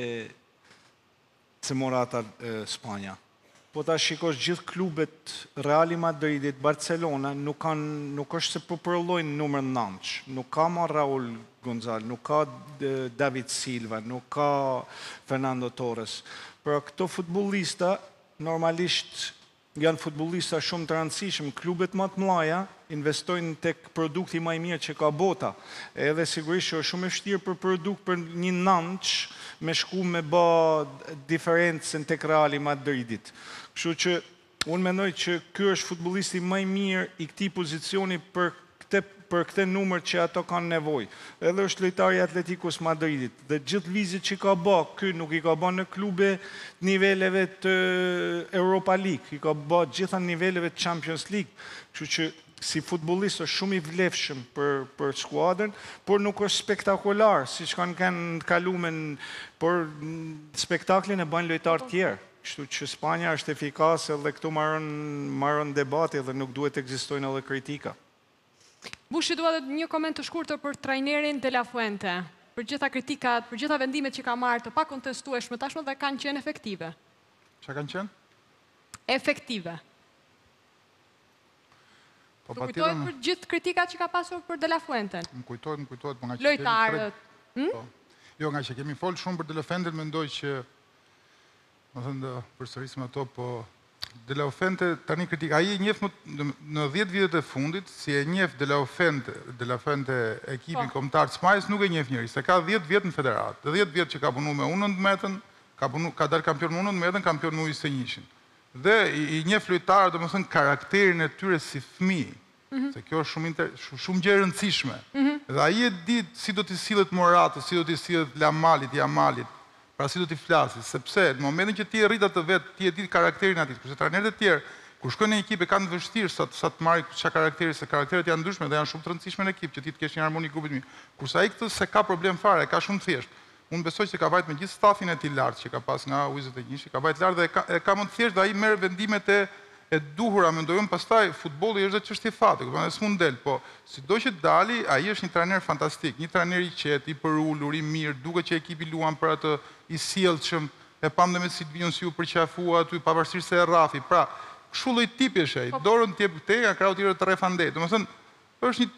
se Morata Spanja. Po ta shikosh gjithë klubet Real Madridit, Barcelona, nuk kanë nuk është se po përllojnë numër nëntë. Nuk ka ma Raul Gonzalez, nuk ka David Silva, nuk ka Fernando Torres. Por këto futbollista normalisht janë futbollista shumë të rëndësishëm, klubet më të mëdha investojnë tek produkti më i mirë që ka bota. Edhe sigurisht është shumë e vështirë për produkt për një nënç me shku me bë diferencën tek Real Madridit. Kështu që unë mendoj që ky është futbollisti më i mirë i këtij pozicioni për këtë për këtë numër që ato kanë nevojë. Edhe është lojtari i Atleticos Madridit. Dhe gjithë lëvizjet që ka bë, ky nuk i ka bë në klube niveleve të Europa League, i ka bë gjitha niveleve të Champions League. Kështu që si futbollist është shumë i vlefshëm për për skuadrën, por nuk është spektakolar, siç kanë kanë kaluar, por spektaklin e bën lojtarë të tjerë. Kështu që Spanja është efikase dhe këtu marrën marrën debati dhe nuk duhet të ekzistojnë edhe kritika. Bushi, dua edhe një koment të shkurtër për trajnerin De La Fuente, për gjitha kritikat, për gjitha vendimet që ka marrë të pakontestueshme tashmë dhe kanë qenë efektive. Çka kanë qenë? Efektive. Po të kujtojë për gjithë kritikat që ka pasur për De La Fuente. Më kujtojtë, më kujtojtë, po nga që lojtarët. Kemi... Hmm? Jo, nga që kemi folë shumë për De La Fuente, mendoj që, më thënë, përsërisim ato, po De La Fuente tani kritik, ai e njeh në dhjetë vitet e fundit, si e njeh De La Fuente, De La Fuente ekipin kombëtar të Spanjës, nuk e njeh njëri, se ka dhjetë vjet në federat. Dhe dhjetë vjet që ka punuar me U nëntëmbëdhjetë, ka punu, ka dalë kampion me U nëntëmbëdhjetë, kampion me U njëzet e një. Dhe i, i njeh lojtarët, domethënë karakterin e tyre si fëmijë. Mm -hmm. Se kjo është shumë inter, shumë gjë e rëndësishme. Mm -hmm. Dhe ai e di si do t'i sillet Morata, si do t'i sillet Lamalit, Jamalit. Pra si do t'i flasi, sepse në momentin që ti e rrit atë vet, ti e di karakterin atit, kurse trajnerët e tjerë, kur shkojnë në ekip e kanë vështirë sa sa të marrin çka karakteri, se karakteret janë ndryshme dhe janë shumë të rëndësishme në ekip që ti të kesh një harmoni grupit mirë. Kurse ai këtë se ka problem fare, ka shumë thjesht. Unë besoj se ka vajt me gjithë stafin e tij lart që ka pas nga U njëzet e një, ka vajt lart dhe e ka, e ka më të thjesht dhe ai merr vendimet e e duhura, mendoj unë, pastaj futbolli është dhe çështje fati, kupton, s'mund del, po sido që dali, ai është një trajner fantastik, një trajner i qetë, i përulur, i mirë, duket që ekipi luan për atë i sjellshëm, e pam dhe me Silvion si u përqafua aty, pavarësisht se e rrafi. Pra, kështu lloj tipi është ai, dorën t'jep te, nga krau tjerë të rrefandej. Domethënë, është një tip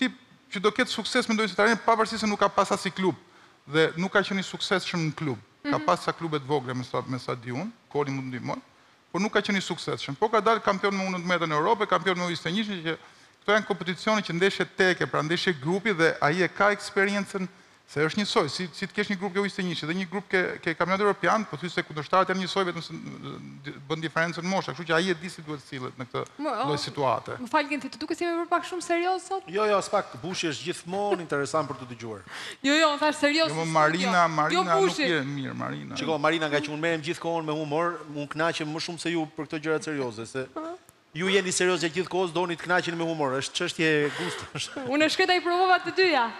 që do ketë sukses me ndojnë se të arene, pavarësisht se nuk ka pas asnjë klub dhe nuk ka qenë i suksesshëm në klub. Ka pas sa klubet vogla me sa me sa di unë, Koli mund të ndihmoj, por nuk ka qenë i suksesshëm. Po ka dalë kampion me unë në metën e Europë, kampion me njëzet e një që këto janë kompeticione që ndeshje teke, pra ndeshje grupi dhe ai e ka eksperiencën se është njësoj, si, si të kesh një grup ke ujtë njëshë, dhe një grup ke, ke kampionat Europian, po thuj se kundërshtarët janë njësoj, vetëm se bën diferencën mosha, kështu që ai e di si duhet sillet në këtë lloj situate. Më falë Genti, të duket si më për pak shumë serioz sot? Jo, jo, s'pak, Bushi është gjithmonë interesant për të dëgjuar. Jo, jo, më thash serioz. Jo, Marina, Marina nuk je mirë, Marina. Çiko, Marina, nga që unë merrem gjithkohon me humor, unë kënaqem më shumë se ju për këto gjëra serioze, se ju jeni serioz gjatë gjithë kohës, doni të kënaqeni me humor, është çështje gustosh. Unë shketa i provova të dyja.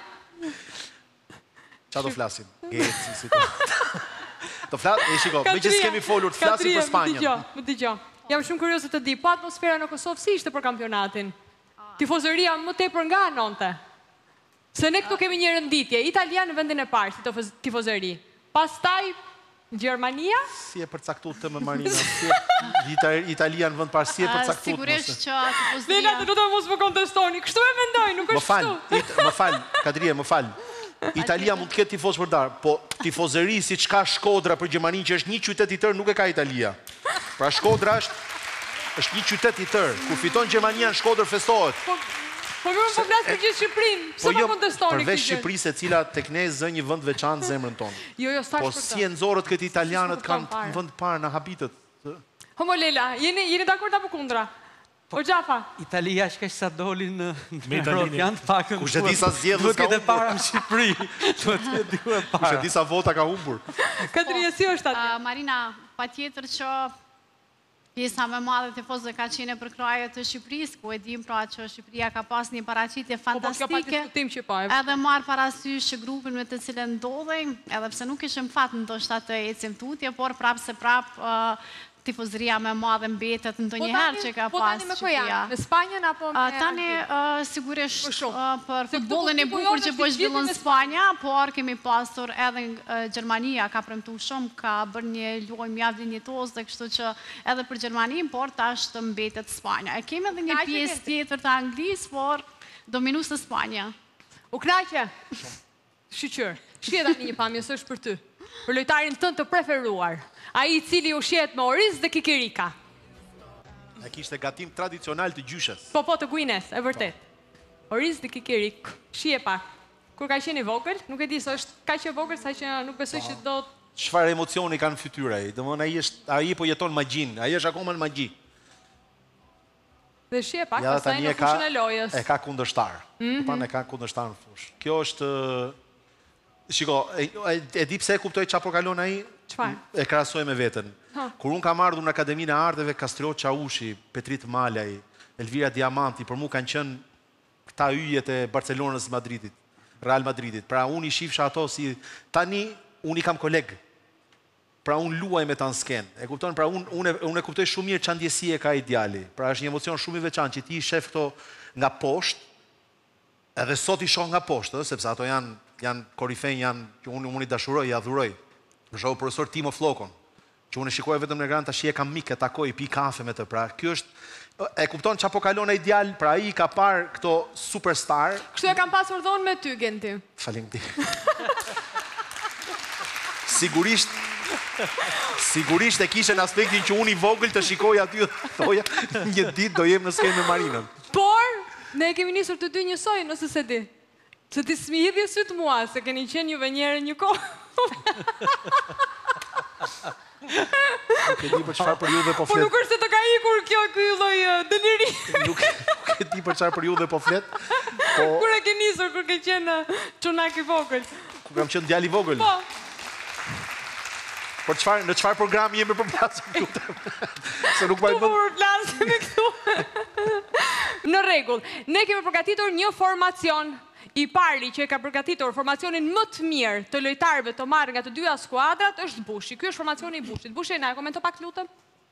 Qa do flasim? Geci, si to. Do flasim, e shiko, me që s'kemi folur, të flasim për Spanjën. Më t'i Jam shumë kurioze të di, po atmosfera në Kosovë si ishte për kampionatin? Tifozëria më tepër nga anonte. Se ne këtu kemi një rënditje, Italia në vendin e parë si tifozëri. Pastaj, Gjermania? Si e përcaktu të më Marina, si e Italia në vend parë, si e përcaktu të mëse. Sigurisht që tifozëria... Lena, të lutem mos më kontestoni, kështu e mendoj, nuk është kështu. Më falë, Kadrije, më falë. Italia mund të ketë tifoz për darë, po tifozëri si që ka Shkodra për Gjermani, që është një qytet i tërë, nuk e ka Italia. Pra Shkodra është është një qytet i tërë, kur fiton Gjermania në Shkodër festohet. Po më më flasë për gjithë Shqipërinë, pëse më kontestoni këtë gjithë? Përveç Shqipërisë e cila tek ne zë një vënd veçantë zemrën tonë. Jo, jo, stash për të. Po si e nëzorët këtë italianët kanë në vënd parë, në habitët. Homo Lela, jeni dakord apo kundra? O Gjafa? Italia është kështë sa doli në Europian të pakën. Kush e di sa zgjedhës ka humbur. Duhet e para në Shqipëri. Duhet e di e para. Kush e di sa vota ka humbur. Katrija, si është atë? Marina, pa tjetër që pjesa me madhe të tifozëve ka qene për kraje të Shqipërisë, ku e dim pra që Shqipëria ka pas një paraqitje fantastike, edhe marë parasysh që grupin me të cilën ndodhej, edhe pse nuk ishim fat ndoshta të ecim tutje, por prap se prap tifozëria me madhe mbetet ndonjëherë që ka pas Shqipëria. Po tani me koja, me Spanjën apo me Tani sigurisht për futbollin e bukur që po zhvillon Spanja, por kemi pasur edhe Gjermania ka premtuar shumë, ka bërë një lojë mjaft dinjitoze dhe kështu që edhe për Gjermaninë, por tash të mbetet Spanja. E kemi edhe një pjesë tjetër të Anglisë, por dominuese Spanja. U knaqe? Shqyqyr, shkje tani një pamje, së është për ty. Për lojtarin tënë të preferuar. A i cili u shjet me oriz dhe kikirika. E kishte gatim tradicional të gjyshes. Po, po, të Guines, e vërtet. Oriz dhe kikirik. Shije pak. Kur ka qenë i vogël, nuk e di së është ka që vogël, sa që nuk besoj që do të... Çfarë emocioni kanë fytyra ai? Domthon ai është, ai po jeton magjin, ai është akoma në magji. Dhe shije pak, pastaj në fushën e lojës. E ka kundërshtar. Pa ne ka kundërshtar në fushë. Kjo është Shiko, e di pse e kuptoj qa po kalon ai? Qfar? E krasoj me vetën. Kur unë kam ardhur në Akademinë e Arteve, Kastrio Qaushi, Petrit Malaj, Elvira Diamanti, për mu kanë qenë këta yjet e Barcelonës Madridit, Real Madridit. Pra unë i shifsha ato si tani, unë i kam kolegë. Pra unë luaj me ta në skenë. E kupton? Pra unë e kuptoj shumë mirë që ndjesi e ka ideali. Pra është një emocion shumë i veçantë që ti i shef këto nga poshtë, edhe sot i shoh nga poshtë, sepse ato janë janë korifej, janë që unë unë i dashuroj, i adhuroj. Në shohë profesor Timo Flokon, që unë e shikoj vetëm në ekran, tash e kam mik, e takoj, pi kafe me të. Pra, kjo është, e kupton çapo kalon ai djalë, pra ai ka parë këto superstar. Kështu e kam pasur dhonë me ty, Genti. Faleminderit. Sigurisht, sigurisht e kishe në aspektin që unë i vogël të shikoj aty dhe thoja, një ditë do jem në skenë me Marinën. Por, ne e kemi nisur të dy njësoj, nëse se di. Se ti s'mi hidhje sytë mua, se keni qenë juve njerë një kohë. Nuk e di për qëfar periudhe po flet. Po nuk është se të ka ikur kjo kylloj dëniri. Nuk e di për qëfar periudhe po flet. Kur e ke nisur, kur ke qenë çonak i vogël. Kur kam qenë djali i vogël. Po. Por çfarë, në çfarë programi jemi për plasëm këtu? Se nuk vajtë bëndë. Po për plasëm e këtu. Në regull, ne kemi përgatitur një formacion i pari që e ka përgatitur formacionin më të mirë të lojtarëve të marrë nga të dyja skuadrat është Bushi. Ky është formacioni i Bushit. Bushi, na e komento pak lutem?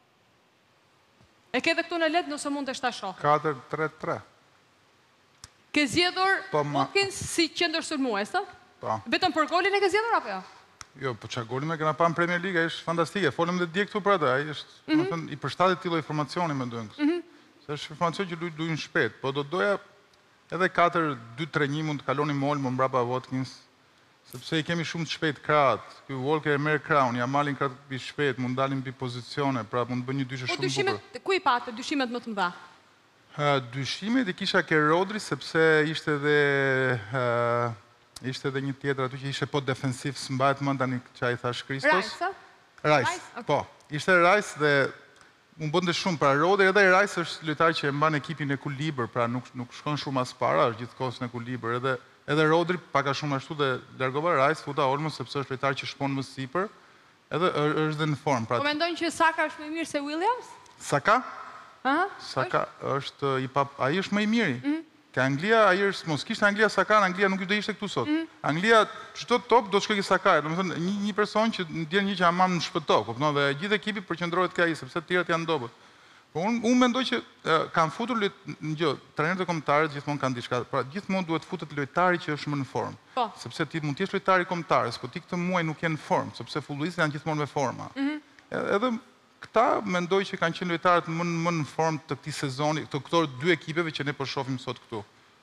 E ke edhe këtu në led nëse mund të shta shoh. katër tre tre. Ke zgjedhur Hawkins si qendër sulmuese? Po. Vetëm për golin e ke zgjedhur apo jo? Jo, po çka golin me kena pa në Premier League, ai është fantastike. Folëm dhe dje këtu për atë, ai është, domethënë, i përshtatet këtij lloji formacioni mendojmë. Se është formacion që luajnë shpejt, po do doja edhe katër dy tre një mund të kaloni mol më mbrapa Watkins, sepse i kemi shumë të shpejt kratë. Ky Walker e merr kraun, ja malin kratë mbi shpejt, mund dalin mbi pozicione, pra mund bëjnë një dyshe shumë bukur. Po dyshimet, ku i patë dyshimet më të mëdha? Dyshimet i kisha ke Rodri, sepse ishte edhe ishte edhe një tjetër aty që ishte po defensiv, s'mbahet mend tani çfarë i thash Kristos. Rice? Rice, po. Ishte Rice dhe unë bënde shumë, pra Rodri edhe Rice është lojtar që e mban ekipin e ekuilibër, pra nuk nuk shkon shumë as para, është gjithkohës në ekuilibër, edhe edhe Rodri paka shumë ashtu dhe largova Rice, futa Olmo sepse është lojtar që shpon më sipër, edhe është dhe në formë. Po mendojnë që Saka është më i mirë se Williams? Saka? Saka është i pap, ai është më i miri. Ke Anglia, ai është mos kishte Anglia Saka, Anglia nuk do ishte këtu sot. Anglia çdo top do të shkojë Saka, domethënë një një person që ndjen një që ama në shpëto, kupton, dhe gjithë ekipi përqendrohet te ai sepse të tjerët janë dobët. Po unë unë mendoj që kanë futur gjë, trajnerët e kombëtarët gjithmonë kanë diçka, pra gjithmonë duhet futet lojtari që është më në formë. Po. Sepse ti mund të jesh lojtar i kombëtarës, po ti këtë muaj nuk je në formë, sepse futbollistët janë gjithmonë me forma. Edhe këta mendoj që kanë qenë lojtarët më më në formë të këtij sezoni, të këto dy ekipeve që ne po shohim sot këtu.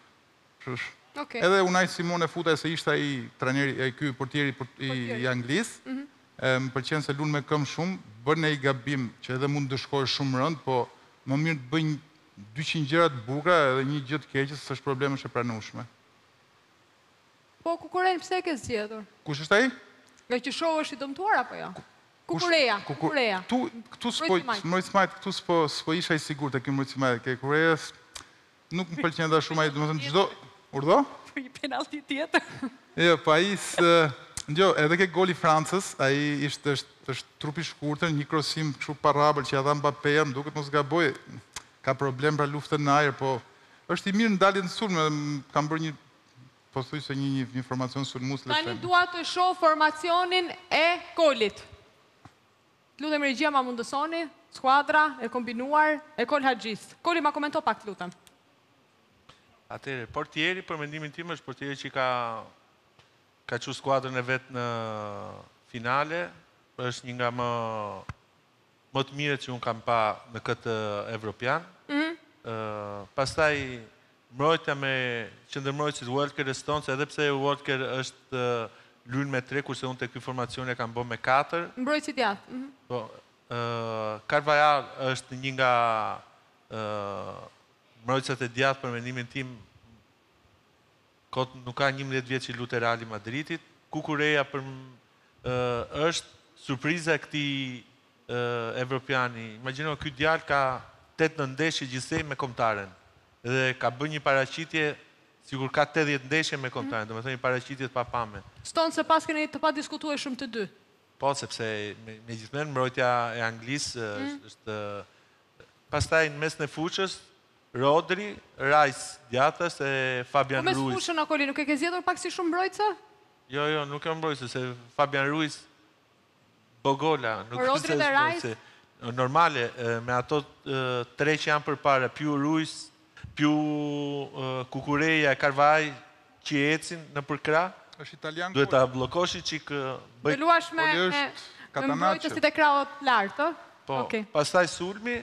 Okay. Edhe Unai Simone futa se ishte ai trajneri, ai ky portieri i Anglisë. Më pëlqen se lun me këmbë shumë, bën ai gabim që edhe mund të shkojë shumë rënd, po më mirë të bëjnë dyqind gjëra të bukura edhe një gjë të keqe se është problem është e pranueshme. Po Kukuren pse e ke zgjedhur? Kush është ai? Nga që shoh është i dëmtuar apo jo? Kukureja, Kukureja. Tu këtu s'po Mojt Smajt, këtu s'po s'po isha i sigurt te ky Mojt Smajt, ke Kukurejës. Nuk më pëlqen dha shumë ai, domethënë çdo urdhë? Për një penalti tjetër. Jo, po ai Ndjo, edhe ke goli Francës, ai ishte është trupi shkurtër, një krosim kështu parabël që ja dha Mbappé-ja, më duket mos gaboj, ka problem pra luftën në ajër, po është i mirë në dalje në sulme, kam bërë një, po thuj se një informacion sulmues le të them. Tani dua të shoh formacionin e Kolit. Lutem regjia ma mundësoni, skuadra e kombinuar e Kol Haxhis. Koli ma komento pak, lutem. Atëherë, portieri për mendimin tim është portieri që ka ka që skuadrën e vetë në finale, është një nga më më të mire që unë kam pa në këtë Evropian. Pastaj, mbrojtja me qëndërmbrojtësit Walker e Stones, edhe pse Walker është lynë me tre, kurse unë të këj formacion e kam bo me katër. Mbrojtësit jatë. Carvajal është një nga mbrojtësat e djathtë për mendimin tim. Kot nuk ka njëmbëdhjetë vjeç që lutë Reali Madridit. Kukureja është surpriza këtij evropiani. Imagjino, ky djalë ka tetë nëntë ndeshje gjithsej me kombëtaren. Dhe ka bërë një paraqitje, sigur ka tetëdhjetë ndeshje me kombëtaren, domethënë një paraqitje të papame. Stonë se pas keni të pa diskutuar shumë të dy. Po, sepse megjithënë mbrojtja e Anglisë është pastaj në mes në fushës Rodri, Rice djatës e Fabian Ruiz. Po me sfushën a Koli, nuk e ke zgjedhur pak si shumë mbrojtëse? Jo, jo, nuk e mbrojtëse, se Fabian Ruiz Bogola. Rodri dhe Rice? Normale, me ato tre që janë përpara, più Ruiz, più Kukureja e Carvaj që ecin në përkra. është italian. Duhet ta bllokosh çik bëj. Do luash me mbrojtësit e krahut lartë, ë? Po, pastaj sulmi,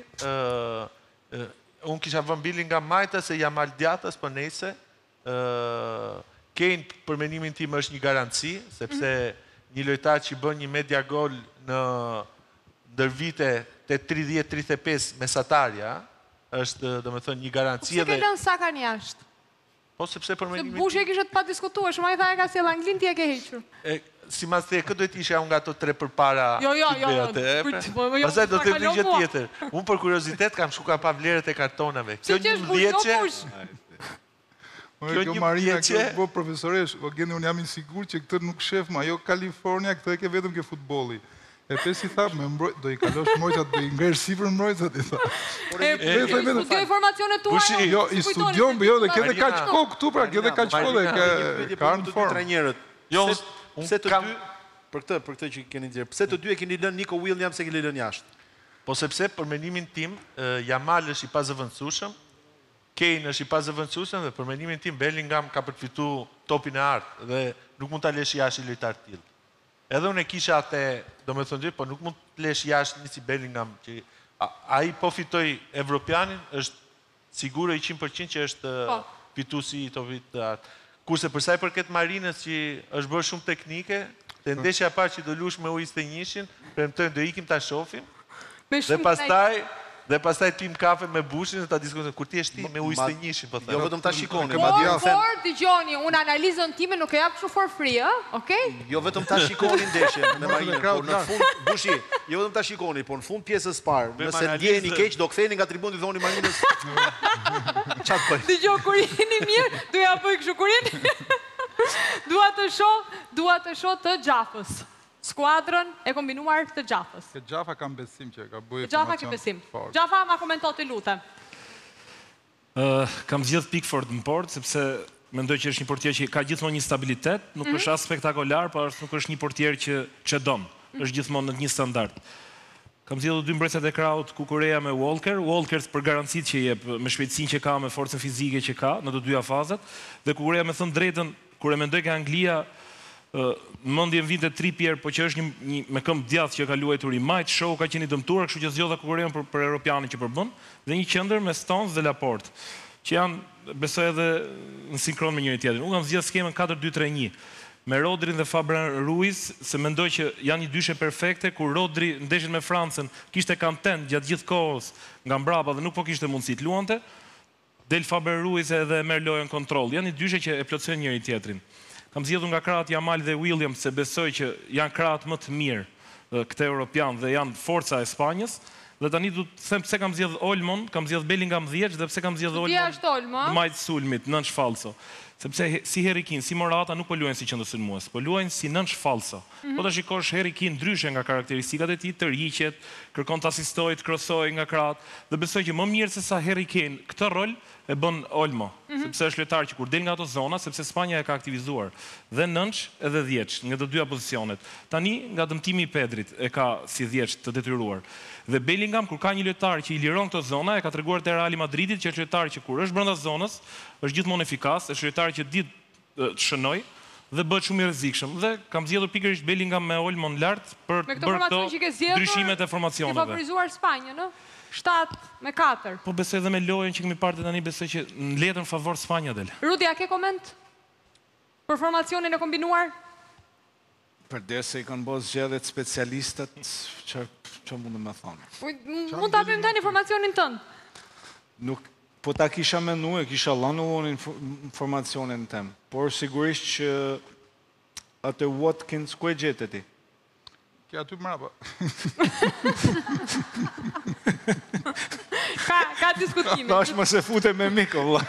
unë kisha vënë Bili nga Majta se Jamal Djatas për nejse. Kane për mendimin tim është një garanci, sepse një lojtar që bën një media gol në ndër vite te tridhjetë tridhjetë e pesë mesatarja, është domethënë një garanci edhe. Pse ke lënë Sakan jashtë? Po sepse për mendimin tim. Se Bushi e kishte pa diskutuar, shumë ai tha e ka sjell Anglin, ti e ke hequr. Si mas the, këtë duhet isha unë nga ato tre për para... Jo, jo, jo. Pasaj do të të një gjithë tjetër. Unë për kuriositet kam shku ka pa vlerët e kartonave. Kjo një mdhjeqe... Kjo Marina, kjo bo profesoresh, o gjeni unë jam i sigur që këtë nuk shef, ma jo Kalifornia, këtë e ke vetëm ke futboli. E pe si tha, me mbrojt, do i kalosh mbrojtët, do i ngresh si për mbrojtët, i tha. E studioj informacionet tuaja? Jo, i studion, jo, dhe kete ka qko këtu, pra, kete ka qko dhe ka në formë. Pse të dy, për këtë, për këtë që keni dhjerë, pse të dy e keni lënë Nico Williams e keni lënë jashtë? Po sepse, për mendimin tim, Jamal është i pazëvendësueshëm, Kane është i pazëvendësueshëm dhe për mendimin tim, Bellingham ka përfitu topin e artë dhe nuk mund të lesh jashtë i lojtar të tillë. Edhe unë e kisha atë, do me thënë dy, po nuk mund të lesh jashtë një si Bellingham, që ai po fitoj Evropianin, është siguro i qind për qind që është fitusi i të vitat. Kurse përsa i përket Marinës që është bërë shumë teknike, të ndeshja parë që do lush me u njëzet e njëshin, premtojnë do ikim ta shofim, dhe pastaj Dhe pastaj tim kafe me bushin dhe ta diskutojnë, kur ti e shti me ujës të njëshin, po thëmë. Jo vetëm ta shikoni. Por, por, digjoni, unë analizën time nuk e japë shumë for free, okej? Jo vetëm ta shikoni ndeshjen me Marinën, por në fund, bushi, jo vetëm ta shikoni, por në fund pjesës parë, nëse ndjeni keq, do ktheheni nga tribuni dhe thoni Marinës. Çfarë bëj? Dëgjoj, kur jeni mirë, do ja bëj kështu kur jeni. Dua të shoh, dua të shoh të Gjafës. Skuadrën e kombinuar të Gjafës. Ke Gjafa kam besim që ka bëjë Gjafa ke besim. Gjafa, ma komento të lutem. Kam zgjedh Pickford në port, sepse mendoj që është një portier që ka gjithmonë një stabilitet, nuk është as spektakolar, por nuk është një portier që çedon, është gjithmonë në një standard. Kam zgjedhur dy mbrojtësit e krahut, Kukureja me Walker, Walker për garancitë që jep, me shpejtësinë që ka, me forcën fizike që ka në të dyja fazat, dhe Kukureja me thënë drejtën, kur e mendoj ke Anglia në mendje vinte Trippier, po që është një me këmbë djathtë që ka luajtur i majt, shoku ka qenë i dëmtuar, kështu që zgjodha Kukurejan për për europianin që përbën, dhe një qendër me Stones dhe Laporte, që janë besoj edhe në sinkron me njëri tjetrin. Unë kam zgjedhur skemën katër dy tre një me Rodrin dhe Fabian Ruiz, se mendoj që janë një dyshe perfekte, kur Rodri ndeshjen me Francën kishte kanten gjatë gjithë kohës nga mbrapa dhe nuk po kishte mundësi të luante, del Fabian Ruiz edhe merr lojën kontroll. Janë një dyshe që e plotësojnë njëri tjetrin. Kam zgjedhur nga krahët Jamal dhe Williams, se besoj që janë krahët më të mirë këte europian dhe janë forca e Spanjës. Dhe tani du të them pse kam zgjedhur Olmon, kam zgjedhur Bellingham dhjetë dhe pse kam zgjedhur Olmon majt sulmit, nënç falso. Sepse si Harry Kane, si Morata nuk po luajnë si qendër sulmues, po luajnë si nënç falso. Po ta shikosh Harry Kane ndryshe nga karakteristikat e tij, tërhiqet, kërkon të asistojë, të krosojë nga krahët, dhe besoj që më mirë se sa Harry Kane këtë rol e bën Olmo, sepse është lojtar që kur del nga ato zona, sepse Spanja e ka aktivizuar dhe nënç edhe dhjetë nga të dyja pozicionet. Tani nga dëmtimi i Pedrit e ka si dhjetë të detyruar. Dhe Bellingham, kur ka një lojtar që i liron këto zona, e ka treguar te Real Madridit që është lojtar që kur është brenda zonës, është gjithmonë efikas, është lojtar që di të shënojë dhe bëhet shumë i rrezikshëm. Dhe kam zgjedhur pikërisht Bellingham me Olmon lart për të bërë këto ndryshimet e formacioneve. Ke favorizuar Spanjën, ë? shtat me katër. Po besoj edhe me lojën që kemi parë tani, besoj që në letën favor Spanja del. Rudi, a ke koment për formacionin e kombinuar? Përdesë i kanë bërë zgjedhjet specialistët, që mund të më thonë? Mund të apim tani informacionin tënë? Nuk, po ta kisha menu e kisha lënë unë informacionin tëmë, por sigurisht që atë Watkins ku e gjetë ti? Kja aty mrapa. Ka diskutime. Tash më se fute me Miko, vla.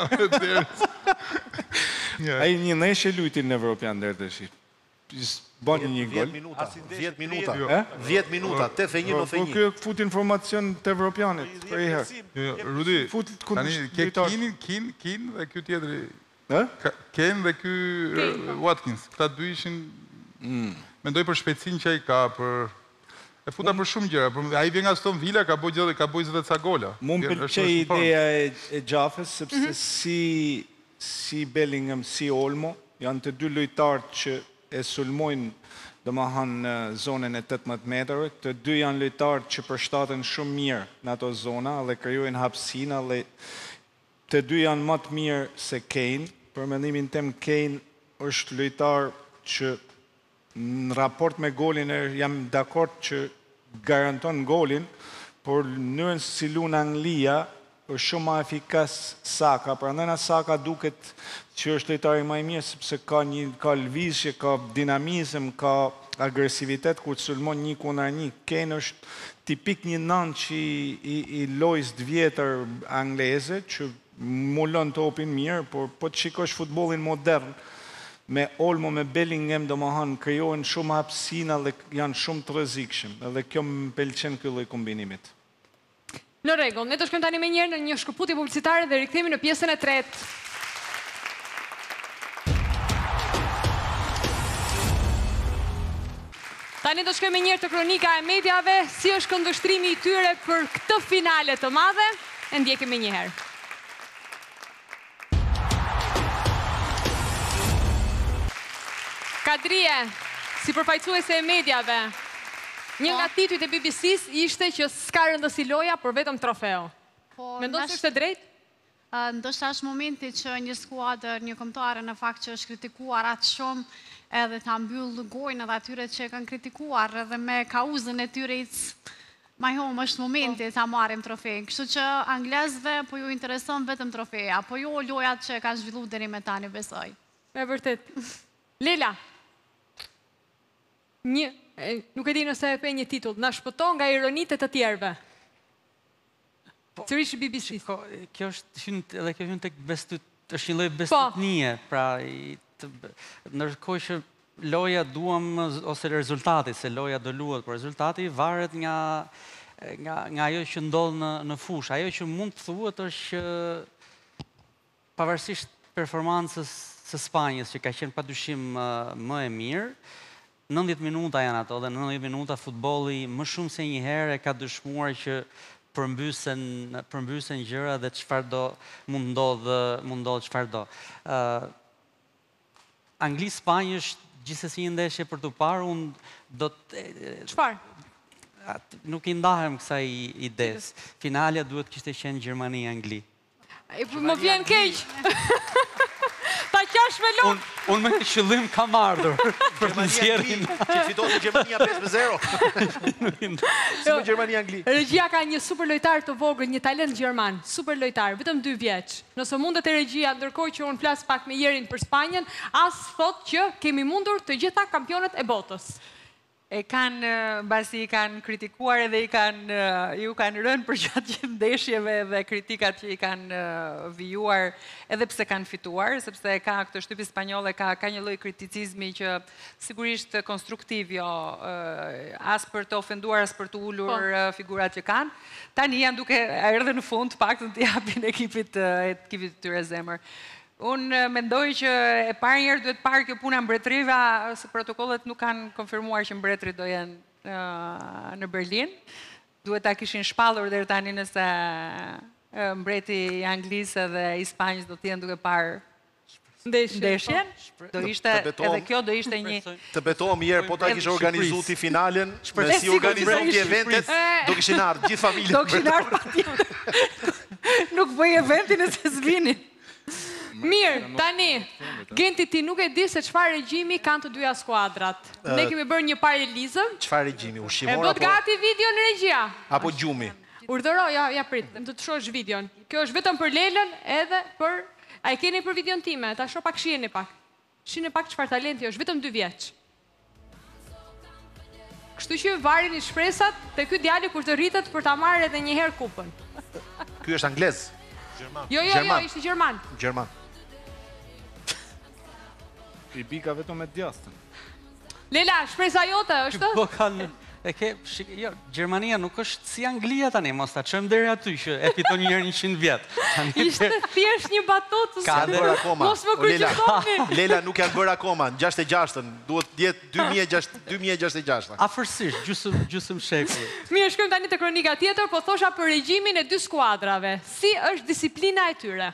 Ai një neshe lujti në Evropian deri tash. Bani një gol. dhjetë minuta. dhjetë minuta. dhjetë minuta. tetëdhjetë e një nëntëdhjetë e një. Po kjo fut informacion të Evropianit për i herë. Rudi, tani ke Kinin, Kin, Kin dhe ky tjetri. Ë? Ken dhe ky Watkins. Këta dy ishin mendoj për shpejtësinë që ai ka, për e futa për shumë gjëra. Ai vjen nga Aston Villa, ka bëjë gjithë, ka bëjë zëdhjetë ca gola. Mund pëlqej ideja e Gjafës, sepse si si Bellingham, si Olmo, janë të dy lojtarë që e sulmojnë, domethënë në zonën e tetëmbëdhjetë metrave, të dy janë lojtarë që përshtaten shumë mirë në ato zona dhe krijojnë hapësina, dhe të dy janë më të mirë se Kane. Për mendimin tim, Kane është lojtar që në raport me golin jam dakord që garanton golin, por mënyrën si luan Anglia është shumë më efikas Saka. Prandaj na Saka duket që është lojtari më i mirë, sepse ka një ka lëvizje, ka dinamizëm, ka agresivitet kur sulmon një kundër një. Kane është tipik një nën që i, i, i lojës të vjetër angleze, që mulon topin mirë, por po të shikosh futbollin modern, me Olmo, me Bellingham, do më hanë, kryohen shumë hapësina dhe janë shumë të rrezikshëm. Edhe kjo më pëlqen ky lloj kombinimit. Në rregull, ne do shkojmë tani më njëherë në një shkëputje publicitare dhe rikthehemi në pjesën e tretë. Tani do shkojmë më njëherë të kronika e mediave, si është këndvështrimi i tyre për këtë finale të madhe, e ndjekim më njëherë. Kadrije, si përfaqësuese e mediave, një nga titujt e B B C-s ishte që s'ka rëndësi loja, por vetëm trofeo. Mendon se është e drejtë? Ndoshta është momenti që një skuadër, një kombëtare në fakt që është kritikuar atë shumë, edhe ta mbyll gojën edhe atyre që kanë kritikuar, edhe me kauzën e tyre my home është momenti ta marrim trofejnë. Kështu që anglezëve po ju intereson vetëm trofeja, po jo lojat që kanë zhvilluar deri me tani, besoj. Me vërtet. Lela, një, nuk e di nëse e pe një titull, na shpëton nga ironitë të tjerëve. Sërish B B C. Kjo është edhe kjo është tek bestut, është një lloj bestutnie, pra ndërkohë që loja duam ose rezultati, se loja do luhet, por rezultati varet nga nga ajo që ndodh në në fushë. Ajo që mund të thuhet është që pavarësisht performancës së Spanjës, që ka qenë padyshim më e mirë, nëntëdhjetë minuta janë ato, dhe në nëntëdhjetë minuta futbolli më shumë se një herë ka dëshmuar që përmbysen përmbysen gjëra dhe çfarë do mund ndodh mund ndodh çfarë do. Angli-Spanjë është gjithsesi një ndeshje për të parë, unë do të... Çfarë? Nuk i ndahem kësaj ides. Finalja duhet kishte qenë Gjermani-Angli. Më vjen keq. Ta qash me lop. Unë me qëllim kam ardhur për të nxjerrin. Që fitoti Gjermania pesë me zero. Si me Gjermani-Angli. Regjia ka një super lojtar të vogël, një talent gjerman, super lojtar, vetëm dy vjeç. Nëse mundet e regjia, ndërkohë që unë flas pak me Jerin për Spanjën, as thot që kemi mundur të gjitha kampionët e botës. E kanë, basi i kanë kritikuar edhe i kanë, ju kanë rënë për gjatë gjithë ndeshjeve dhe kritikat që i kanë vijuar edhe pse kanë fituar, sepse ka këtë shtypi spanjolle, ka, ka një lloj kriticizmi që sigurisht konstruktiv, jo, as për të ofenduar, as për të ulur figurat që kanë. Tani janë duke erdhë në fund, paktën të japin ekipit, ekipit të tyre zemër. Unë mendoj që e parë njerë duhet parë kjo puna mbretërive, se protokollet nuk kanë konfirmuar që mbretërit do jenë në Berlin. Duhet ta kishin shpallur deri tani nëse mbreti i Anglisë dhe i Spanjës do të jenë duke parë ndeshjen. Do ishte, edhe kjo do ishte një... Të betohem njerë, po ta kishë organizuar ti finalen, me si organizuar ti eventet, do kishin ardhë gjithë familjen. Do kishin ardhë patjetër. Nuk bëj eventin e se zvinin. Mirë, tani, Genti ti nuk e di se çfarë regjimi kanë të dyja skuadrat. Ne kemi bërë një paralizëm. Çfarë regjimi? Ushqimor apo? E bët gati videon në regjia. Apo gjumi? Urdhëro, ja, ja prit, më të të shohësh videon. Kjo është vetëm për Lelën edhe për... A e keni për videon time, ta shoh pak, shiheni pak. Shiheni pak çfarë talenti është, vetëm dy vjeç. Kështu që varini shpresat te ky djali kur të rritet për ta marrë edhe një herë kupën. Ky është anglez? Gjerman. Jo, jo, jo, ishte gjerman. Gjerman. I bika vetëm me djastën. Lela, shpresa jote është? Po kanë, e ke, jo, Gjermania nuk është si Anglia tani, mos ta çojmë deri aty që e fiton një herë njëqind vjet. Ishte thjesht një batutë. Ka bërë akoma. Mos më kryqëzoni. Lela nuk janë bërë akoma, në gjashtë e gjashtën, duhet të jetë dy mijë e gjashtë e gjashtë. Afërsisht, gjysëm gjysëm shekull. Mirë, shkojmë tani te kronika tjetër, po thosha për regjimin e dy skuadrave. Si është disiplina e tyre?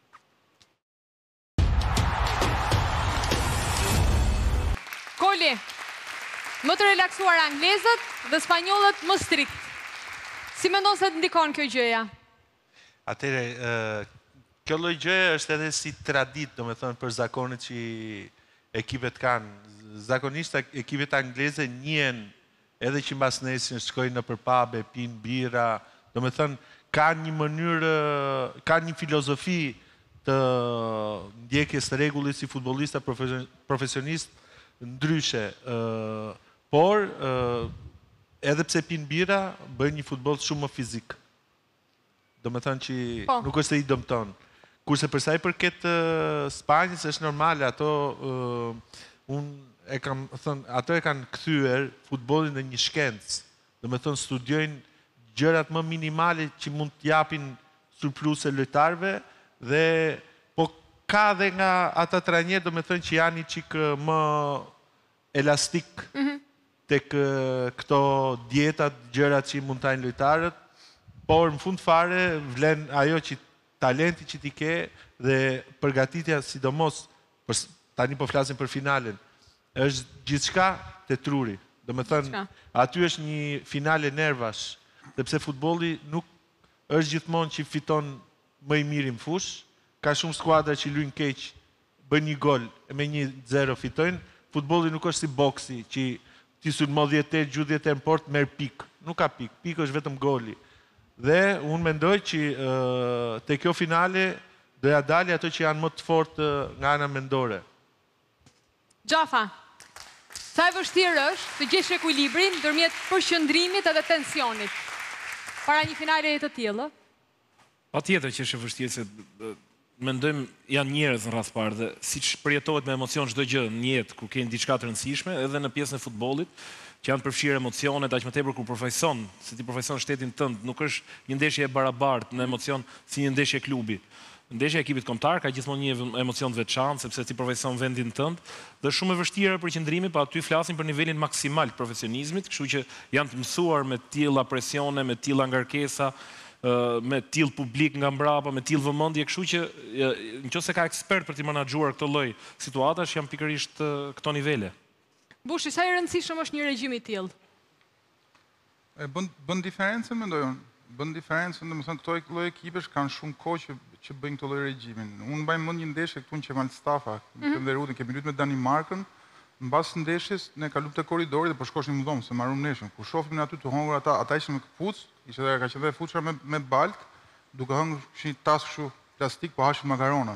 Koli, më të relaksuar anglezët dhe spanjollët më strikt. Si mendon se të ndikon kjo gjëja? Atere, kjo lloj gjëje është edhe si tradit, do me thënë, për zakonit që ekipet kanë. Zakonisht ekipet angleze njen edhe që mbas nesin shkojnë në përpabe, pinë bira, do me thënë, ka një mënyrë, ka një filozofi të ndjekjes të rregullit si futbollista profesionist ndryshe, por edhe pse pinë bira, bëjnë një futboll shumë më fizik. Do me thënë që nuk është e i dëmton. Kurse përsa i përket Spanjës është normale, ato e kam thënë, ato e kanë kthyer futbollin në një shkencë. Do me thënë, studiojnë gjërat më minimale që mund të japin surpluse lojtarëve dhe ka dhe nga ata trajnerë, do me thënë që janë i qikë më elastik të këto dietat, gjërat që mund tajnë lojtarët, por në fund fare vlen ajo që talenti që ti ke dhe përgatitja sidomos, tani po flasim për finalen, është gjithçka te truri. Do me thënë, aty është një finale nervash, sepse futbolli nuk është gjithmonë që fiton më i mirë në fush, ka shumë skuadra që luajnë keq, bën një gol, me një zero fitojnë. Futbolli nuk është si boksi, që ti sulmo dhjetë herë, gjuh dhjetë herë në port, merr pik. Nuk ka pik, pik është vetëm goli. Dhe unë mendoj që te kjo finale doja dalë ato që janë më të fortë nga ana mendore. Gjafa, sa e vështirë është të gjesh ekuilibrin ndërmjet përqendrimit edhe tensionit para një finale të tillë? Patjetër që është e vështirë, se mendojmë janë njerëz në radhë parë dhe siç përjetohet me emocion çdo gjë në jetë kur ke diçka të rëndësishme, edhe në pjesën e futbollit, që janë përfshirë emocionet, aq më tepër kur përfaqëson, se ti përfaqëson shtetin tënd, nuk është një ndeshje e barabartë në emocion si një ndeshje klubi. Ndeshja e ekipit kombëtar ka gjithmonë një emocion të veçantë sepse ti përfaqëson vendin tënd dhe shumë e vështirë për qëndrimin, pa aty flasim për nivelin maksimal të profesionizmit, kështu që janë të mësuar me tilla presione, me tilla ngarkesa, me tillë publik nga mbrapa, me tillë vëmendje, kështu që nëse ka ekspert për të menaxhuar këtë lloj situatash, janë pikërisht këto nivele. Bushi, sa i rëndësishëm është një regjim i tillë? E bën bën diferencën, mendoj unë. Bën diferencën, domethënë këto lloj ekipesh kanë shumë kohë që që bëjnë këtë lloj regjimin. Unë mbaj mend një ndeshje këtu në Qemal Stafa, në Kënderudin, kemi luajtur me Danimarkën. Mbas ndeshjes ne kalum te korridori dhe po shkoshim në dhomë se marrum neshën. Kur shohim aty të hungur ata, ata ishin me këpucë, ishte edhe ka qenë dhe fuçra me me balk, duke hëngur një tas kështu plastik, po hashin makarona.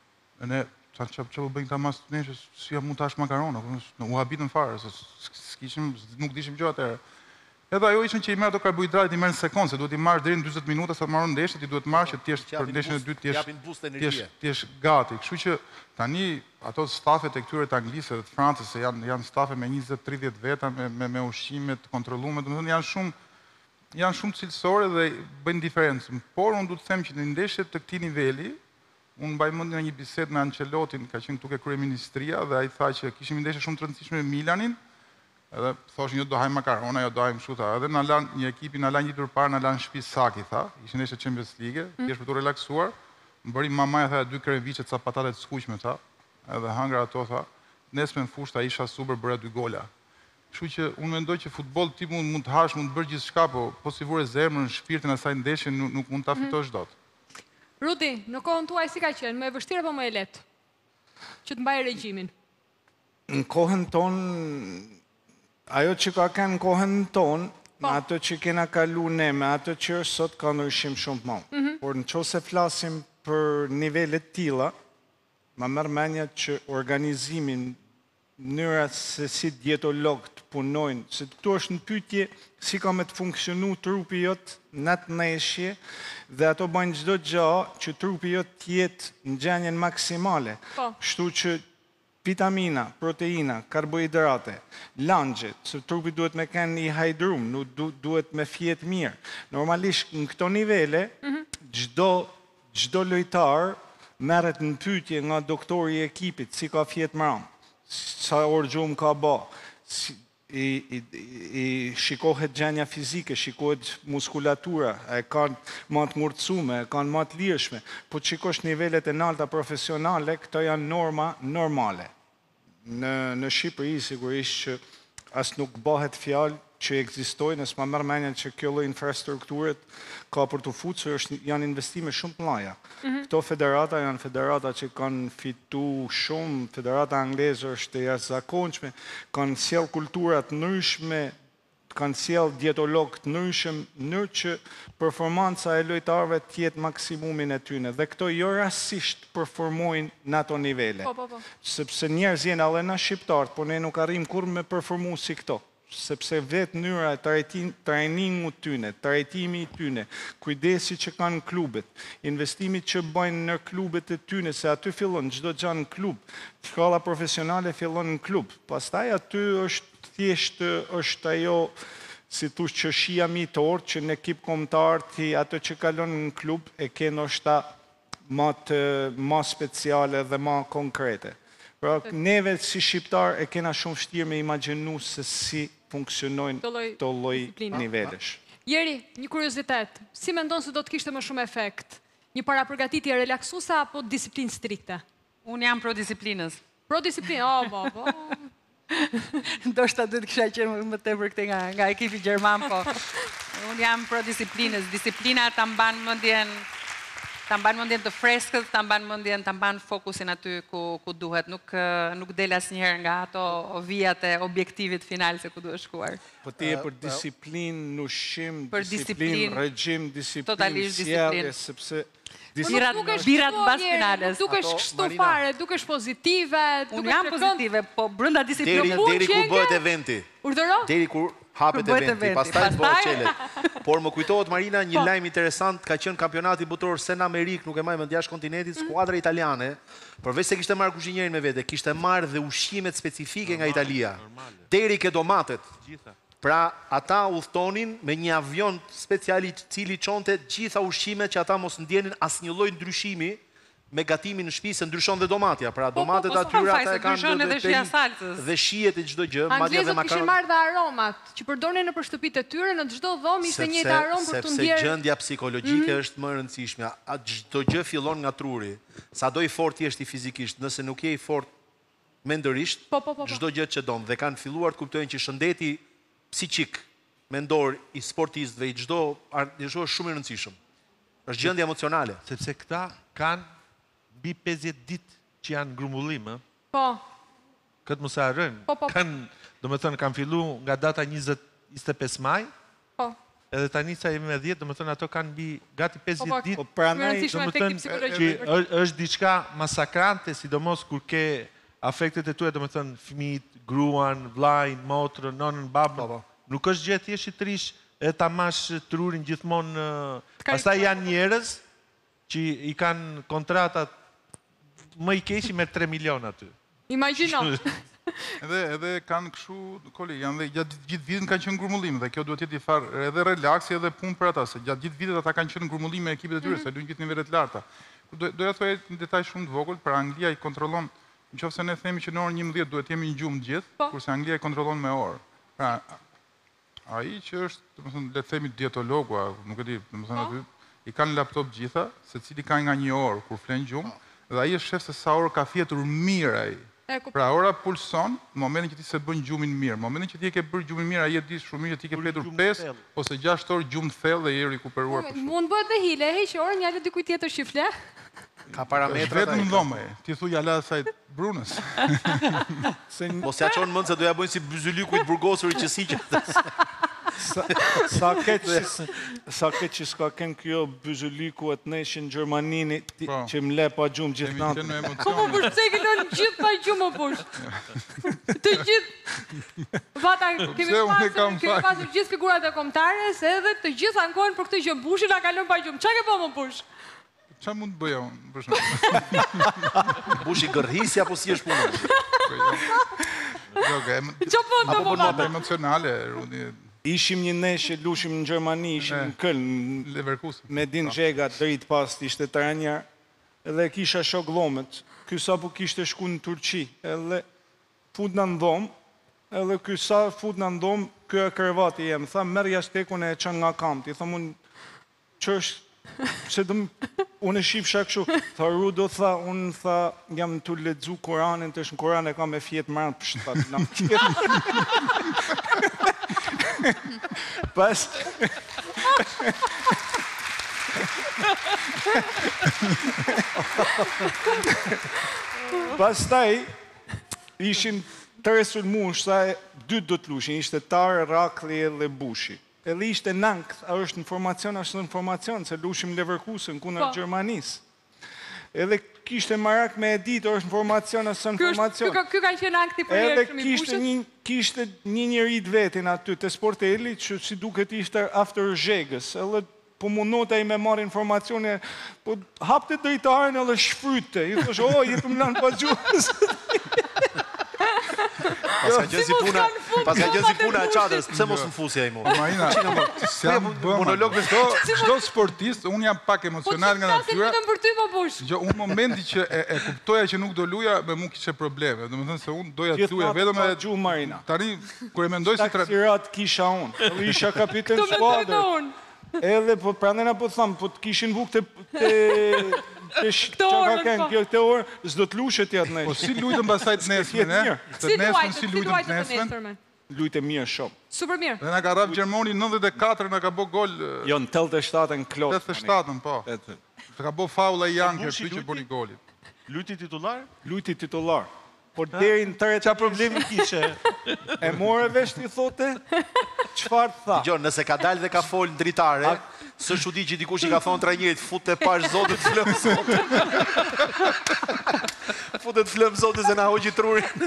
Ne çfarë çfarë bëjnë ta mas neshës, si ja mund të hash makarona, u habitën fare, se s'kishim, nuk dishim gjë atëherë. Edhe ajo ishin që i merr ato karbohidrate, i merr në sekondë, se duhet i marrësh deri në dyzet minuta sa të marrën ndeshjet, ti duhet të marrësh që ti je për ndeshjen e dytë, ti je ti je gati. Kështu që tani ato stafet e këtyre të Anglisë dhe të Francës se janë janë stafe me njëzet tridhjetë veta me me me ushqime të kontrolluara, domethënë janë shumë janë shumë cilësore dhe bëjnë diferencën. Por unë duhet të them që në ndeshjet të këtij niveli, unë mbaj mend nga një bisedë me Ancelotin, ka qenë këtu ke kryeministria dhe ai tha që kishim një ndeshje shumë të rëndësishme me Milanin. Edhe thoshin jo do hajm makarona, jo do hajm kështu tha. Edhe na lan një ekipi na lan një tur parë, na lan në shtëpi Saki tha. Ishin ndeshje Champions League, thjesht për të relaksuar. Më bëri mamaja tha dy kreviçe ca patate të skuqme tha. Edhe hangra ato tha. Nesër në fushë isha super bëra dy gola. Kështu që unë mendoj që futbolli ti mund mund të hash, mund të bësh gjithçka, po po si vure zemrën, shpirtin asaj ndeshje nuk, nuk mund ta fitosh dot. Rudi, në kohën tuaj si ka qenë? Më e vështirë apo më e lehtë? Që të mbaj regjimin. Në kohën tonë ajo që ka kanë në kohën tonë, me ato që kena kalu ne, me ato që është sot ka ndryshim shumë të madh. Por në qoftë se flasim për nivelet tilla, ma merr mendja që organizimin, mënyra se si dietologët punojnë, se këtu është në pyetje si ka me të funksionu trupi jot në atë ndeshje dhe ato bëjnë çdo gjë që trupi jot të jetë në gjendjen maksimale. Kështu që vitamina, proteina, karbohidrate, langjet, se trupi duhet me kenë i hajdrum, nuk duhet me fjetë mirë. Normalisht në këto nivele, çdo lojtar merret në pyetje nga doktori i ekipit, si ka fjetë mram, sa orë gjumë ka ba, i shikohet gjendja fizike, shikohet muskulatura, e kanë ma të ngurtësume, e kanë ma të lirshme, po të shikosh nivellet e nalta profesionale, këto janë norma normale. Në Shqipëri, sigurisht që as nuk bëhet fjalë që ekzistojnë, nësë ma mërë menjen që kjo lloj infrastrukturët ka për të futur, janë investime shumë të mëdha. Këto federata janë federata që kanë fitu shumë, federata angleze është e jashtëzakonshme, kanë sjell kultura të ndryshme, kanë sjell dietolog të ndryshëm, në mënyrë që performanca e lojtarëve të jetë maksimumin e tyre. Dhe këto jo rastësisht performojnë në ato nivele. Sepse njerëz janë edhe na shqiptarët, po ne nuk arrim kurrë me performu si këto. Sepse vetë mënyra e trajningut tyne, trajtimi i tyne, kujdesi që kanë klubet, investimit që bëjnë në klubet e tyne, se aty fillon çdo gjë në klub, shkolla profesionale fillon në klub. Pastaj aty është thjesht është ajo, si thush që shia mitor, që në ekip kombëtar ti ato që kalon në klub e ke ndoshta më speciale dhe më konkrete. Pra, neve si shqiptar e kena shumë vështirë me imagjinu se si funksionojnë të lloj nivelesh. Jeri, një kuriozitet, si mendon se do të kishte më shumë efekt? Një parapërgatitje relaksuese apo disiplinë strikte? Unë jam pro disiplinës. Pro disiplinë, oh, bo, bo. Ndoshta duhet kisha qenë më tepër këtë nga ekipi gjerman, po unë jam pro disiplinës. Disiplina ta mban mendjen ta mban mendjen të freskët, ta mban mendjen, ta mban fokusin aty ku ku duhet. Nuk nuk del asnjëherë nga ato vijat e objektivit final se ku duhet shkuar. Po ti e për disiplinë, ushqim, për disiplinë, regjim, disiplinë, totalisht disiplinë, sepse Birat birat mbas finales. Dukesh kështu fare, dukesh pozitive, dukesh jam pozitive, po brenda disiplinës. Deri ku bëhet eventi. Urdhëro? Deri kur hapet eventi, pastaj bëhet çelet. Por më kujtohet Marina një lajm interesant, ka qenë kampionati botror se në Amerikë, nuk e mbaj mend, jashtë kontinentit, skuadra italiane, përveç se kishte marrë kuzhinjerin me vete, kishte marrë dhe ushqimet specifike nga Italia. Deri ke domatet. Pra, ata udhtonin me një avion speciali cili çonte gjitha ushqimet që ata mos ndjenin asnjë lloj ndryshimi me gatimin në shtëpi se ndryshon dhe domatja. Pra, domatet atyre ata e kanë dhe shijet e çdo gjë, madje edhe makaron. Anglezët kishin marrë dhe aromat që përdonin nëpër shtëpitë e tyre, në çdo dhomë ishte një aromë për të ndjerë. Sepse gjendja psikologjike është më e rëndësishme. Çdo gjë fillon nga truri. Sado i fortë je ti fizikisht, nëse nuk je i fortë mendërisht, çdo gjë që don dhe kanë filluar të kuptojnë që shëndeti psiqik, mendor, i sportistëve, i çdo është shumë i rëndësishëm. Është gjendje emocionale. Sepse këta kanë mbi pesëdhjetë ditë që janë grumbullim, ë? Po. Këtë mos e harrojmë. Po, po. Kanë, domethënë kanë filluar nga data njëzet njëzet e pesë maj. Po. Edhe tani sa jemi me dhjetë, domethënë ato kanë mbi gati pesëdhjetë ditë. Po pranaj, domethënë që është diçka masakrante, sidomos kur ke afektet e tua, domethënë fëmijët, gruan, vllajin, motrën, nonën, babën. Nuk është gjë thjesht të rish e ta mash trurin gjithmonë. Pastaj janë njerëz që i kanë kontratat më i keqi me tre milion aty. Imagjino. Edhe edhe kanë kështu, koli, janë dhe gjatë gjithë vitin kanë qenë grumullim dhe kjo duhet jetë i farë edhe relaksi edhe punë për ata, se gjatë gjithë vitet ata kanë qenë grumullim me ekipet e tyre, se luajnë gjithë nivelet larta. Doja thoj një detaj shumë të vogël, për Anglia i kontrollon. Nëse ne themi që në orën njëmbëdhjetë duhet jemi në gjumë gjithë, kurse Anglia e kontrollon me orë. Pra, ai që është, domethënë, le të themi dietologu, nuk e di, domethënë aty, i kanë laptop gjitha, secili ka nga një orë kur flen gjumë, dhe ai është shef se sa orë ka fjetur mirë ai. Pra, ora pulson në momentin që ti se bën gjumin mirë. Në momentin që ti e ke bërë gjumin mirë, ai e di shumë mirë që ti ke fletur pesë ose gjashtë orë gjumë thellë dhe je rikuperuar për shumë. Mund bëhet dhe hile, heq orën, ja lë dikujt tjetër shifle. Ka parametra vetëm dhomë. Ti thuj ala asaj Brunës. Mos ja çon mend se do ja bëjnë si Byzyliku i burgosur i qesiqet. Sa keq sa keq që s'ka ken kjo Byzyliku atë neshin në Gjermani që më le pa gjumë gjithë natën. Po po për pse që lën gjithë pa gjumë posh. Të gjithë. Vata kemi pasur kemi pasur gjithë figurat e kombëtares edhe të gjithë ankohen për këtë që Bushi na ka lënë pa gjumë. Çka ke bë më Bush? Qa mund të bëja unë, për shumë? Bushi gërhisi apo si është punë? Qa po të po vata? Emocionale, Rudi. Ishim një neshe, lushim në Gjermani, ishim në Köln, me din Xhega, drit pas të ishte Taranjar, edhe kisha shok dhomet. Ky sa po kishte shku në Turqi, edhe fut në ndhom, edhe ky sa fut në ndhom, kjo e kërvati jem. Tha, merë jashtekun e qënë nga kam. Ti thëm unë, që është, se dëm, unë e shifësha këshu. Tha, Rudo, tha, unë, tha, jam të ledzu Koranin, të është në Koran e kam e fjetë marë për shtatë. Në Pas... Pas taj, ishim të resulmush, sa dy do të lushin, ishte Tarë, Rakli dhe Bushi. Edhe ishte Nankth, a është informacion, është informacion, se lushim Leverkusen, kundër Gjermanisë. Edhe kishte marak me edit, është informacion, është informacion. Ky ka qenë akti për jeshtë shumë i Bushit? Edhe kishte një njërit vetin aty të sportelli, që si duket ishte after Zhegës. Edhe po mundota i me marrë informacione, po hapte drejtarën edhe shfryte. I thoshe, o, jetë më lanë pas gjuhës. Pas ka gjënë si puna, pas ka gjënë si puna e qadrës, pëse mos në fusja i mu? Marina, si jam bëma, qdo sportist, unë jam pak emocional nga natyra, unë momenti që e kuptoja që nuk do luja, me mu kishe probleme, dhe më thënë se unë doja të luja vetëm e gjuhë Marina. Tani, kër e mendoj si... Taksirat kisha unë, edhe isha kapiten skuadrë. Edhe, po prandena po thamë, po të kishin vuk të... Këtë orën, po. Këtë orën, s'do të lushet jatë neshë. Po si lujtën basaj të nesmen, e? Si luajtë, si luajtë të nesmen? Lujtë mirë shumë. Super mirë. Dhe nga ka rafë Gjermoni nëntëdhjetë e katër, nga ka bo gol... Jo, në tëllët e shtatën klot. tëllët e shtatën, po. Se ka bo faula i Janker, ty që boni golit. Lujti titular? Lujti titular. Por deri në tret... Qa problemi kishe? E more vesh t'i thote? Qfar tha? Gjon, nëse ka dalë dhe ka folë në dritare, së shudi që dikush i ka thonë trajnerit, fut të pash zotë të flëmë zotë. Fut të flëmë zotë se na hoqi trurin.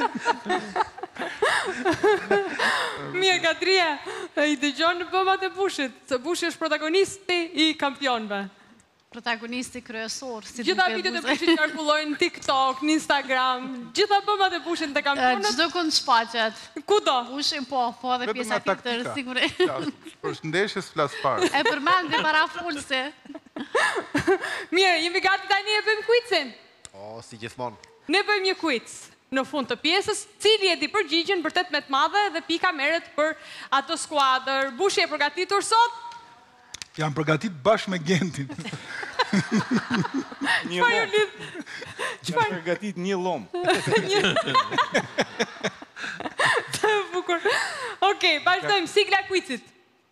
Mirë, Katria, i dëgjon në bëmat e Bushit, se Bushi është protagonisti i kampionëve. Protagonisti kryesor. Gjitha vitet e Bushit qarkullojnë në TikTok, në Instagram, gjitha bëmat e Bushit në kampionët. Gjdo kënë shpacet. Kudo? Bushin, po, po dhe pjesa tjetër, sigurisht. Për shëndeshjes flas parë. E përmend dhe para fullëse. Mirë, jemi gati tani e bëjmë kuicin. O, si gjithmonë. Ne bëjmë një kuic. Në fund të pjesës, cili e di përgjigjen për tetëmbëdhjetë të madhe dhe pika merret për ato skuadër. Bushi e përgatitur sot? Jam përgatit bashkë me Gentin. Një lom. Jam përgatit një lom. Të bukur. Okej, vazhdojmë, sigla kuicit.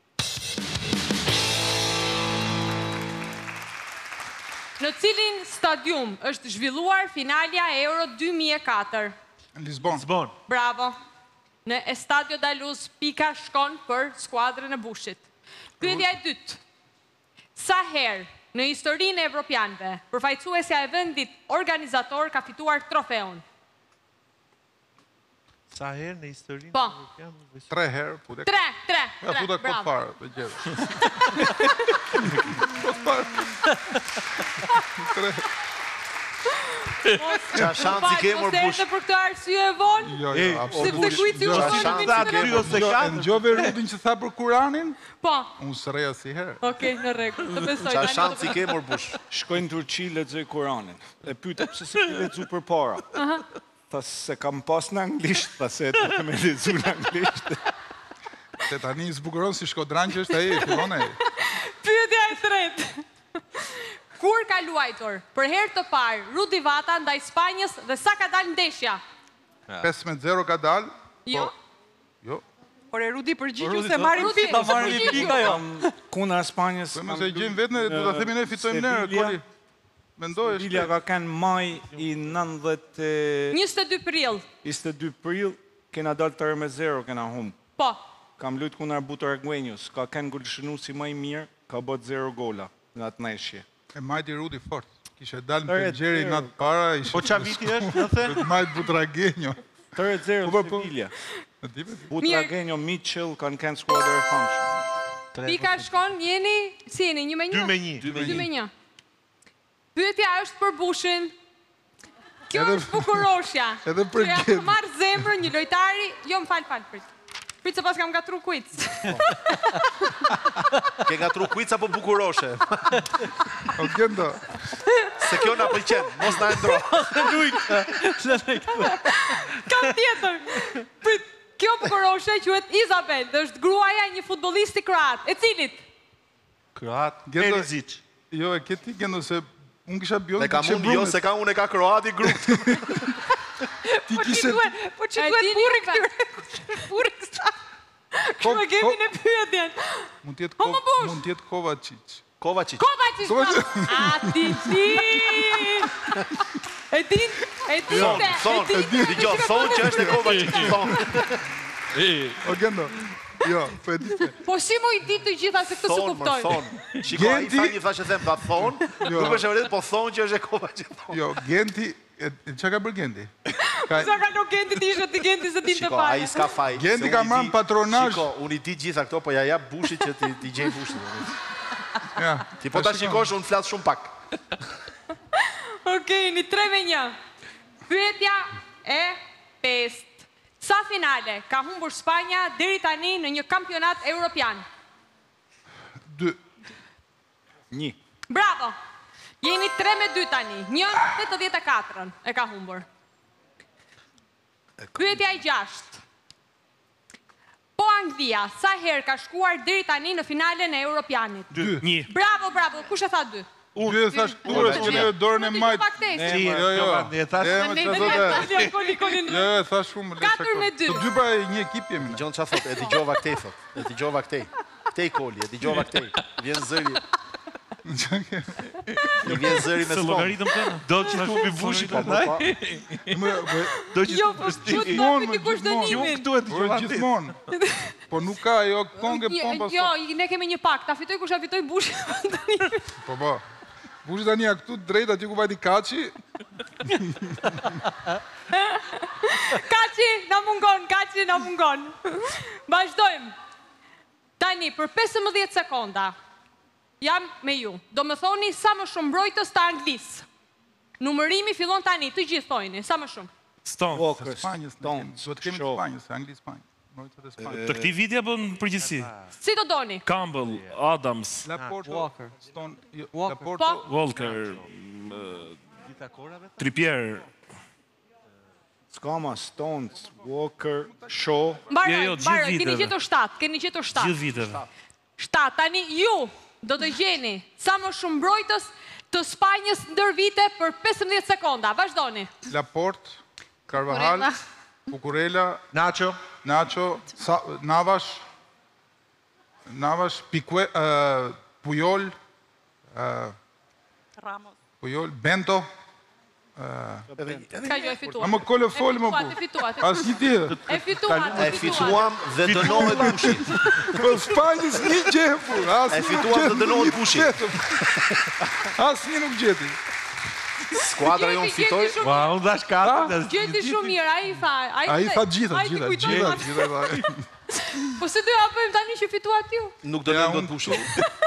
Në cilin stadium është zhvilluar finalja Euro dy mijë e katër? Në Lisbon. Lisbon. Bravo. Në Estadio da Luz, pika shkon për skuadrën e Bushit. Pyetja e dytë. Sa herë në historinë e evropianëve, përfaqësuesja e vendit organizator ka fituar trofeun? Sa herë në historinë Po. e evropianëve? Tre herë, putek. Tre, tre, Ja, tre, putek kot bravo. parë, të gjithë. Kot parë. Tre. Qa shansi ke mor Bush. Bush. Mos e për këtë arsye e vonë? Jo, jo, absolutisht. Sepse kuici u Qa shkon në shansi vitin ke e mor ose Jo, katër? në gjove Rudin që tha për Kuranin, Po, unë së reja si herë. okej, në rregull, të besoj. Qa tani do të shansi ke mor Bush. Shkojnë në Turqi, lexoj Kuranin. E pyeta pse se ki lexu përpara. Tha se kam pas në anglisht, tha se të të me lexu në anglisht. Se tani i zbukuron si Shkodran që është ai, fillon ai. Pyetja e tretë. Kur ka luajtur për herë të parë Rudi Vata ndaj Spanjës dhe sa ka dalë ndeshja? pesëmbëdhjetë zero ka dalë. Jo. Jo. Por e Rudi përgjigju Rudi se thot- marrin Rudi, fit. ta marrin përgjigju. pika, jo. Kundra Spanjës... Po mos e gjejmë vetën, do ta themi ne fitojmë ne, Koli. Mendoj është. Sevilla ka kanë maj i nëntëdhjetë e- njëzet e dy prill. njëzet e dy prill, kena dalë tre me zero, kena hum. Po. Kam luajtur kundra Butragueños, ka kanë golshënuesi më i mirë, ka bët zero gola në atë ndeshje. E majti Rudi fort. Kishe dalë në Tre, pengjeri zero. natë para, ishte... Po qa viti është, në the? Të majtë Butragenjo. tre zero Po, po, po. Sevilla. Në tipe? Butragueño, Mitchell, kanë kanë skuadër e famshme. Pika shkon, jeni, si jeni, një me një? Dy me një. Dy me një. Pyetja është për Bushin. Kjo Edhe- është bukuroshja. edhe për Që ja Gedi. ka marrë zemrën një lojtari, jo më fal fal prit. Prit se pas kam gatru kuic. Ke nga tru kuica po bukuroshe. O Gendo, Se kjo na pëlqen, mos na e ndro. Kam tjetër. Prit, kjo bukuroshe quhet Izabel, dhe është gruaja e një futbollisti kroat, e cilit? Kroat, Gendo- Perizic. jo, e ke ti Gendo se unë kisha bjone Ne ka kishe mund jo Brunet. se ka unë e ka Kroati grup. Ti kishe... Po që E duhet dini burri pa- këtyre? Burri kësa. Kjo e kemi në pyetjen. Mund tjetë Ho, më bush. mund tjetë Kovacic. Kovacic. Kovacic, Kovacic. po. A ti ti. E din, e din Thon, se, thon, e din. dëgjoj, thon që është e Kovacic, thon. O Gendo, jo, po e di se. Po si mu i di të gjitha se këtë se Thon, më kuptojnë? thon. Shiko, ai Genti- tha një thashë them, tha thon, Jo. nuk është e vërtet, po thon që është e Kovacic, thon. Jo, Genti, e, e që ka bërë Genti? Ka, Sa ka lo Genti ti ishte ti Genti se din të Shiko, fare. ai s'ka faj. Genti se ka unë i marrë di- patronazh. Shiko, unë i di gjitha këto, po ja jap Bushit që ti ti gjej Bushit. ja, Ti po ta shikosh, unë flas shumë pak. Okej, një tre me një. Pyetja e pestë. Sa finale ka humbur Spanja deri tani në një kampionat evropian? Dy. Një. Bravo! Jemi tre me dy tani. Një tetëdhjetë e katër e ka humbur. Pyetja e gjashtë. Po Anglia, sa herë ka shkuar deri tani në finalen e Europianit? Dy. Një. Bravo, bravo. Kush e tha dy? Dy e thash turës që ne dorën e majtë. Maktesi. Jo, jo. Ne thash- E, më që thotë. Koli, koli. Jo, e thash shumë. le Katër shakoj. me dy. Të dy pra e një ekip jemi. ne. Gjon çfarë thot? E dëgjova këtej thot. E dëgjova këtej. Këtej Koli, e dëgjova këtej. Vjen zëri. I vjen zëri me Se s'pon. logaritëm të në. Do që tu mi bushi të ndaj? Do që Jo, tu po përshti? çu të bëni dikush dënimin. Këtu e të Ore, që gjithmonë. Po nuk ka jo konge pompa. Jo, ne kemi një pak, ta fitoj kush ta fitoj bushi. Po po. Bushi tani a këtu drejt aty ku vajti Kaçi. Kaçi, na mungon, Kaçi na mungon. Vazhdojmë. Tani, për pesëmbëdhjetë sekonda, jam me ju. Do më thoni sa më shumë mbrojtës të Anglisë. Numërimi fillon tani, të gjithë thojni, sa më shumë. Stones. Walker, Spanjës, Stones, do të kemi të Shaw. Spanjës, se Angli Spanjë. Mbrojtët e Spanjës. Të këti viti apo në përgjithësi? Si do doni? Campbell, Adams, Laporto, Walker. Stone, jo, Walker. Laporto, Po. Walker, uh, Trippier. Skama, Stones, Walker, Shaw. Mbaroj, Jo, jo, gjithë mbaroj, keni viteve. gjetur shtatë, keni gjetur shtatë. Gjithë viteve. Shtatë, tani ju do të gjeni sa më shumë mbrojtës të Spanjës ndër vite për pesëmbëdhjetë sekonda. Vazhdoni. Laporte, Carvajal, Cucurella, Nacho. Nacho, Sa- Navas, Navas, Pique, uh, Puyol, uh, Ramos. Puyol, Bento. Ka jo e fituat. A më kole folë më E bu. fituat, e As një tjetër. E fituat, E fituam dhe dënohet bushi. Po Spanjës një gjepur. As E një fituam nuk dhe gjeti, dënohet një bushi. vetëm. As një nuk gjeti. Skuadra jonë fitoj. Ua, unë dash katër. Gjeti shumë mirë, ai tha. Ai tha gjitha, ai t'i gjitha, kujton gjitha, atë. gjitha. Po se do ja bëjmë tani që fituat ju? Nuk do Ja, në do unë- të bushi.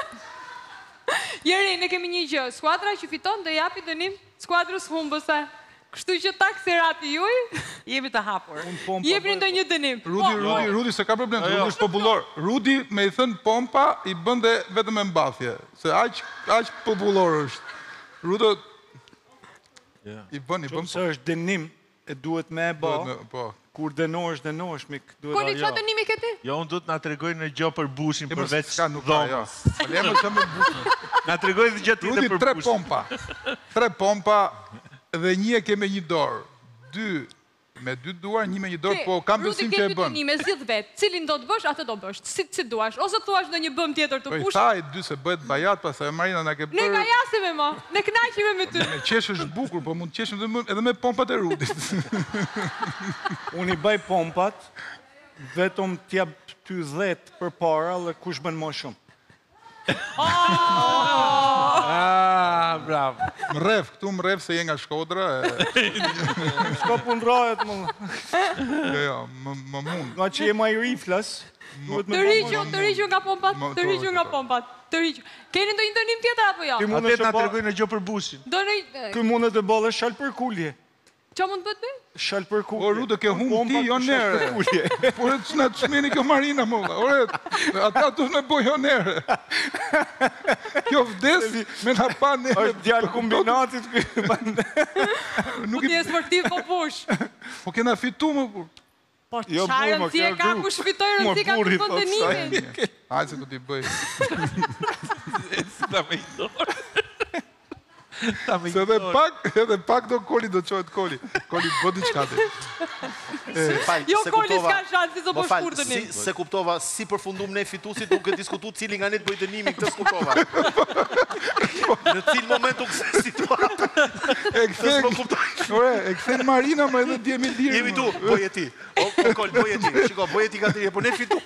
Jeri, ne kemi një gjë. Skuadra që fiton do japi dënim skuadrës humbëse. Kështu që takserati juj, Jemi të hapur. jepni ndonjë dënim. Rudi, Rudi, Rudi se ka problem, Rudi është popullor. Rudi me i thënë pompa i bënde vetëm e mbathje. Se aq, aq popullor është. Rudi i bën, i bën. Se është dënim, e duhet me e ba. Po. Kur dënohesh, dënohesh, mik. Duhet Koli, ajo. çfarë dënimi ke ti? Jo, unë du të nga tregoj në gjë për bushin E mos përveç s'ka nuk ka, jo. dhomës. Ale më shumë bushën. Nga tregoj dhe gjë Rudi tjetër për tre bushin. pompa. Tre pompa dhe një e ke me një dorë. Dy me dy duar, një me një dorë, po kam besim që e Rudi, ke dy bën. dënime, zgjidh vetë. Cilin do të bësh, atë do bësh. Si si duash, ose thuash ndonjë bëm tjetër të Po i push. tha i dy se bëhet bajat, pastaj Marina na ke Ne ka bërë. jasime mo, ne kënaqemi me ty. Me qesh është bukur, po mund të qeshim edhe me- edhe me pompat e Rudit. Unë i bëj pompat, vetëm t'jap ty dhjetë për para dhe kush bën më shumë. Ah, bravo. Më rref, këtu më rref se je nga Shkodra. e- Shko pun rajet, më. Jo, jo, më më mund. Nga që je ma i riflas, duhet me Të ba më rriqu, shumë. të rriqu nga pompat, Mo- të rriqu nga po. pompat, të rriqu. Keni ndonjë dënim tjetër apo jo? Ti mund Atet të nga ba, tregoj në gjë për bushin. Do në ky mund të bëllë shal për kulje. Ço mund të bëhet? be? Shal për kulje. O, Rudë, ke humb ti, jo nere. Kulje. Por e që na të shmeni kjo Marina, më valla. Ore, ata tu me boj honere. Kjo vdes, me na pa nere. Është djalë kombinatit ky. Nuk Ti i... je sportiv po push. Po kena fitu më kur. Po Jo, çfarë burr, rëndësi e kjo ka gru. kush fitoi Mo, rëndësi ka burri, kërkon thot, dënimin. Hajde se do t'i bëj. Ta me i dorë. Ta me i Se edhe dorë. pak, edhe pak do Koli do qohet Koli. Koli bë diçka ti. Jo, Koli s'ka shansi të bësh kur dënim. Se kuptova, si përfundum ne fitusit, nuk e diskutu cili nga ne të bëj dënimin, këtë s'kuptova. Në cilë moment u këse situatë. E kthen, ore, e kthen Marina më edhe djemi lirë. Jemi tu, boje ti. O, o Kol, boje ti. Shiko, boje ti ka të rje, po ne fitu.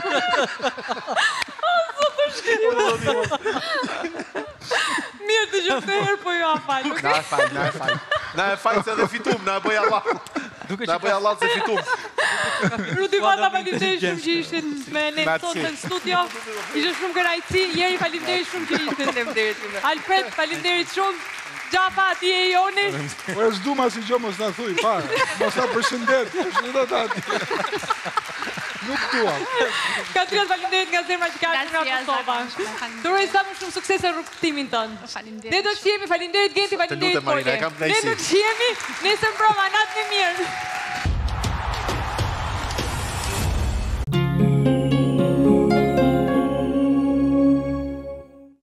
Mirë të gjithë të herë, po jo afal. Na e fal, na e fal. Na e fal se edhe fitum, na e bëj Allah. Na e bëj Allah se fitum. Rudi Vata, faleminderit shumë që ishin me ne sot në studio. Ishte shumë kënaqësi. Jeri, faleminderit shumë që ishin. Faleminderit. Alfred, faleminderit shumë. Gjafa, ti e joni. Po e s'du ma si gjo mos na thuj, para. Mos na përshëndet, përshëndet ati. Nuk dua. Katriot, faleminderit nga zemra që ka ardhur nga Kosova. Duroj sa më shumë sukses në rrugtimin tënd. Faleminderit. Ne do të shihemi, faleminderit Geti, faleminderit lutem, Marina, e kam Kole. Ne kënaqësi. do të shihemi nesër mbroma, natë më mirë.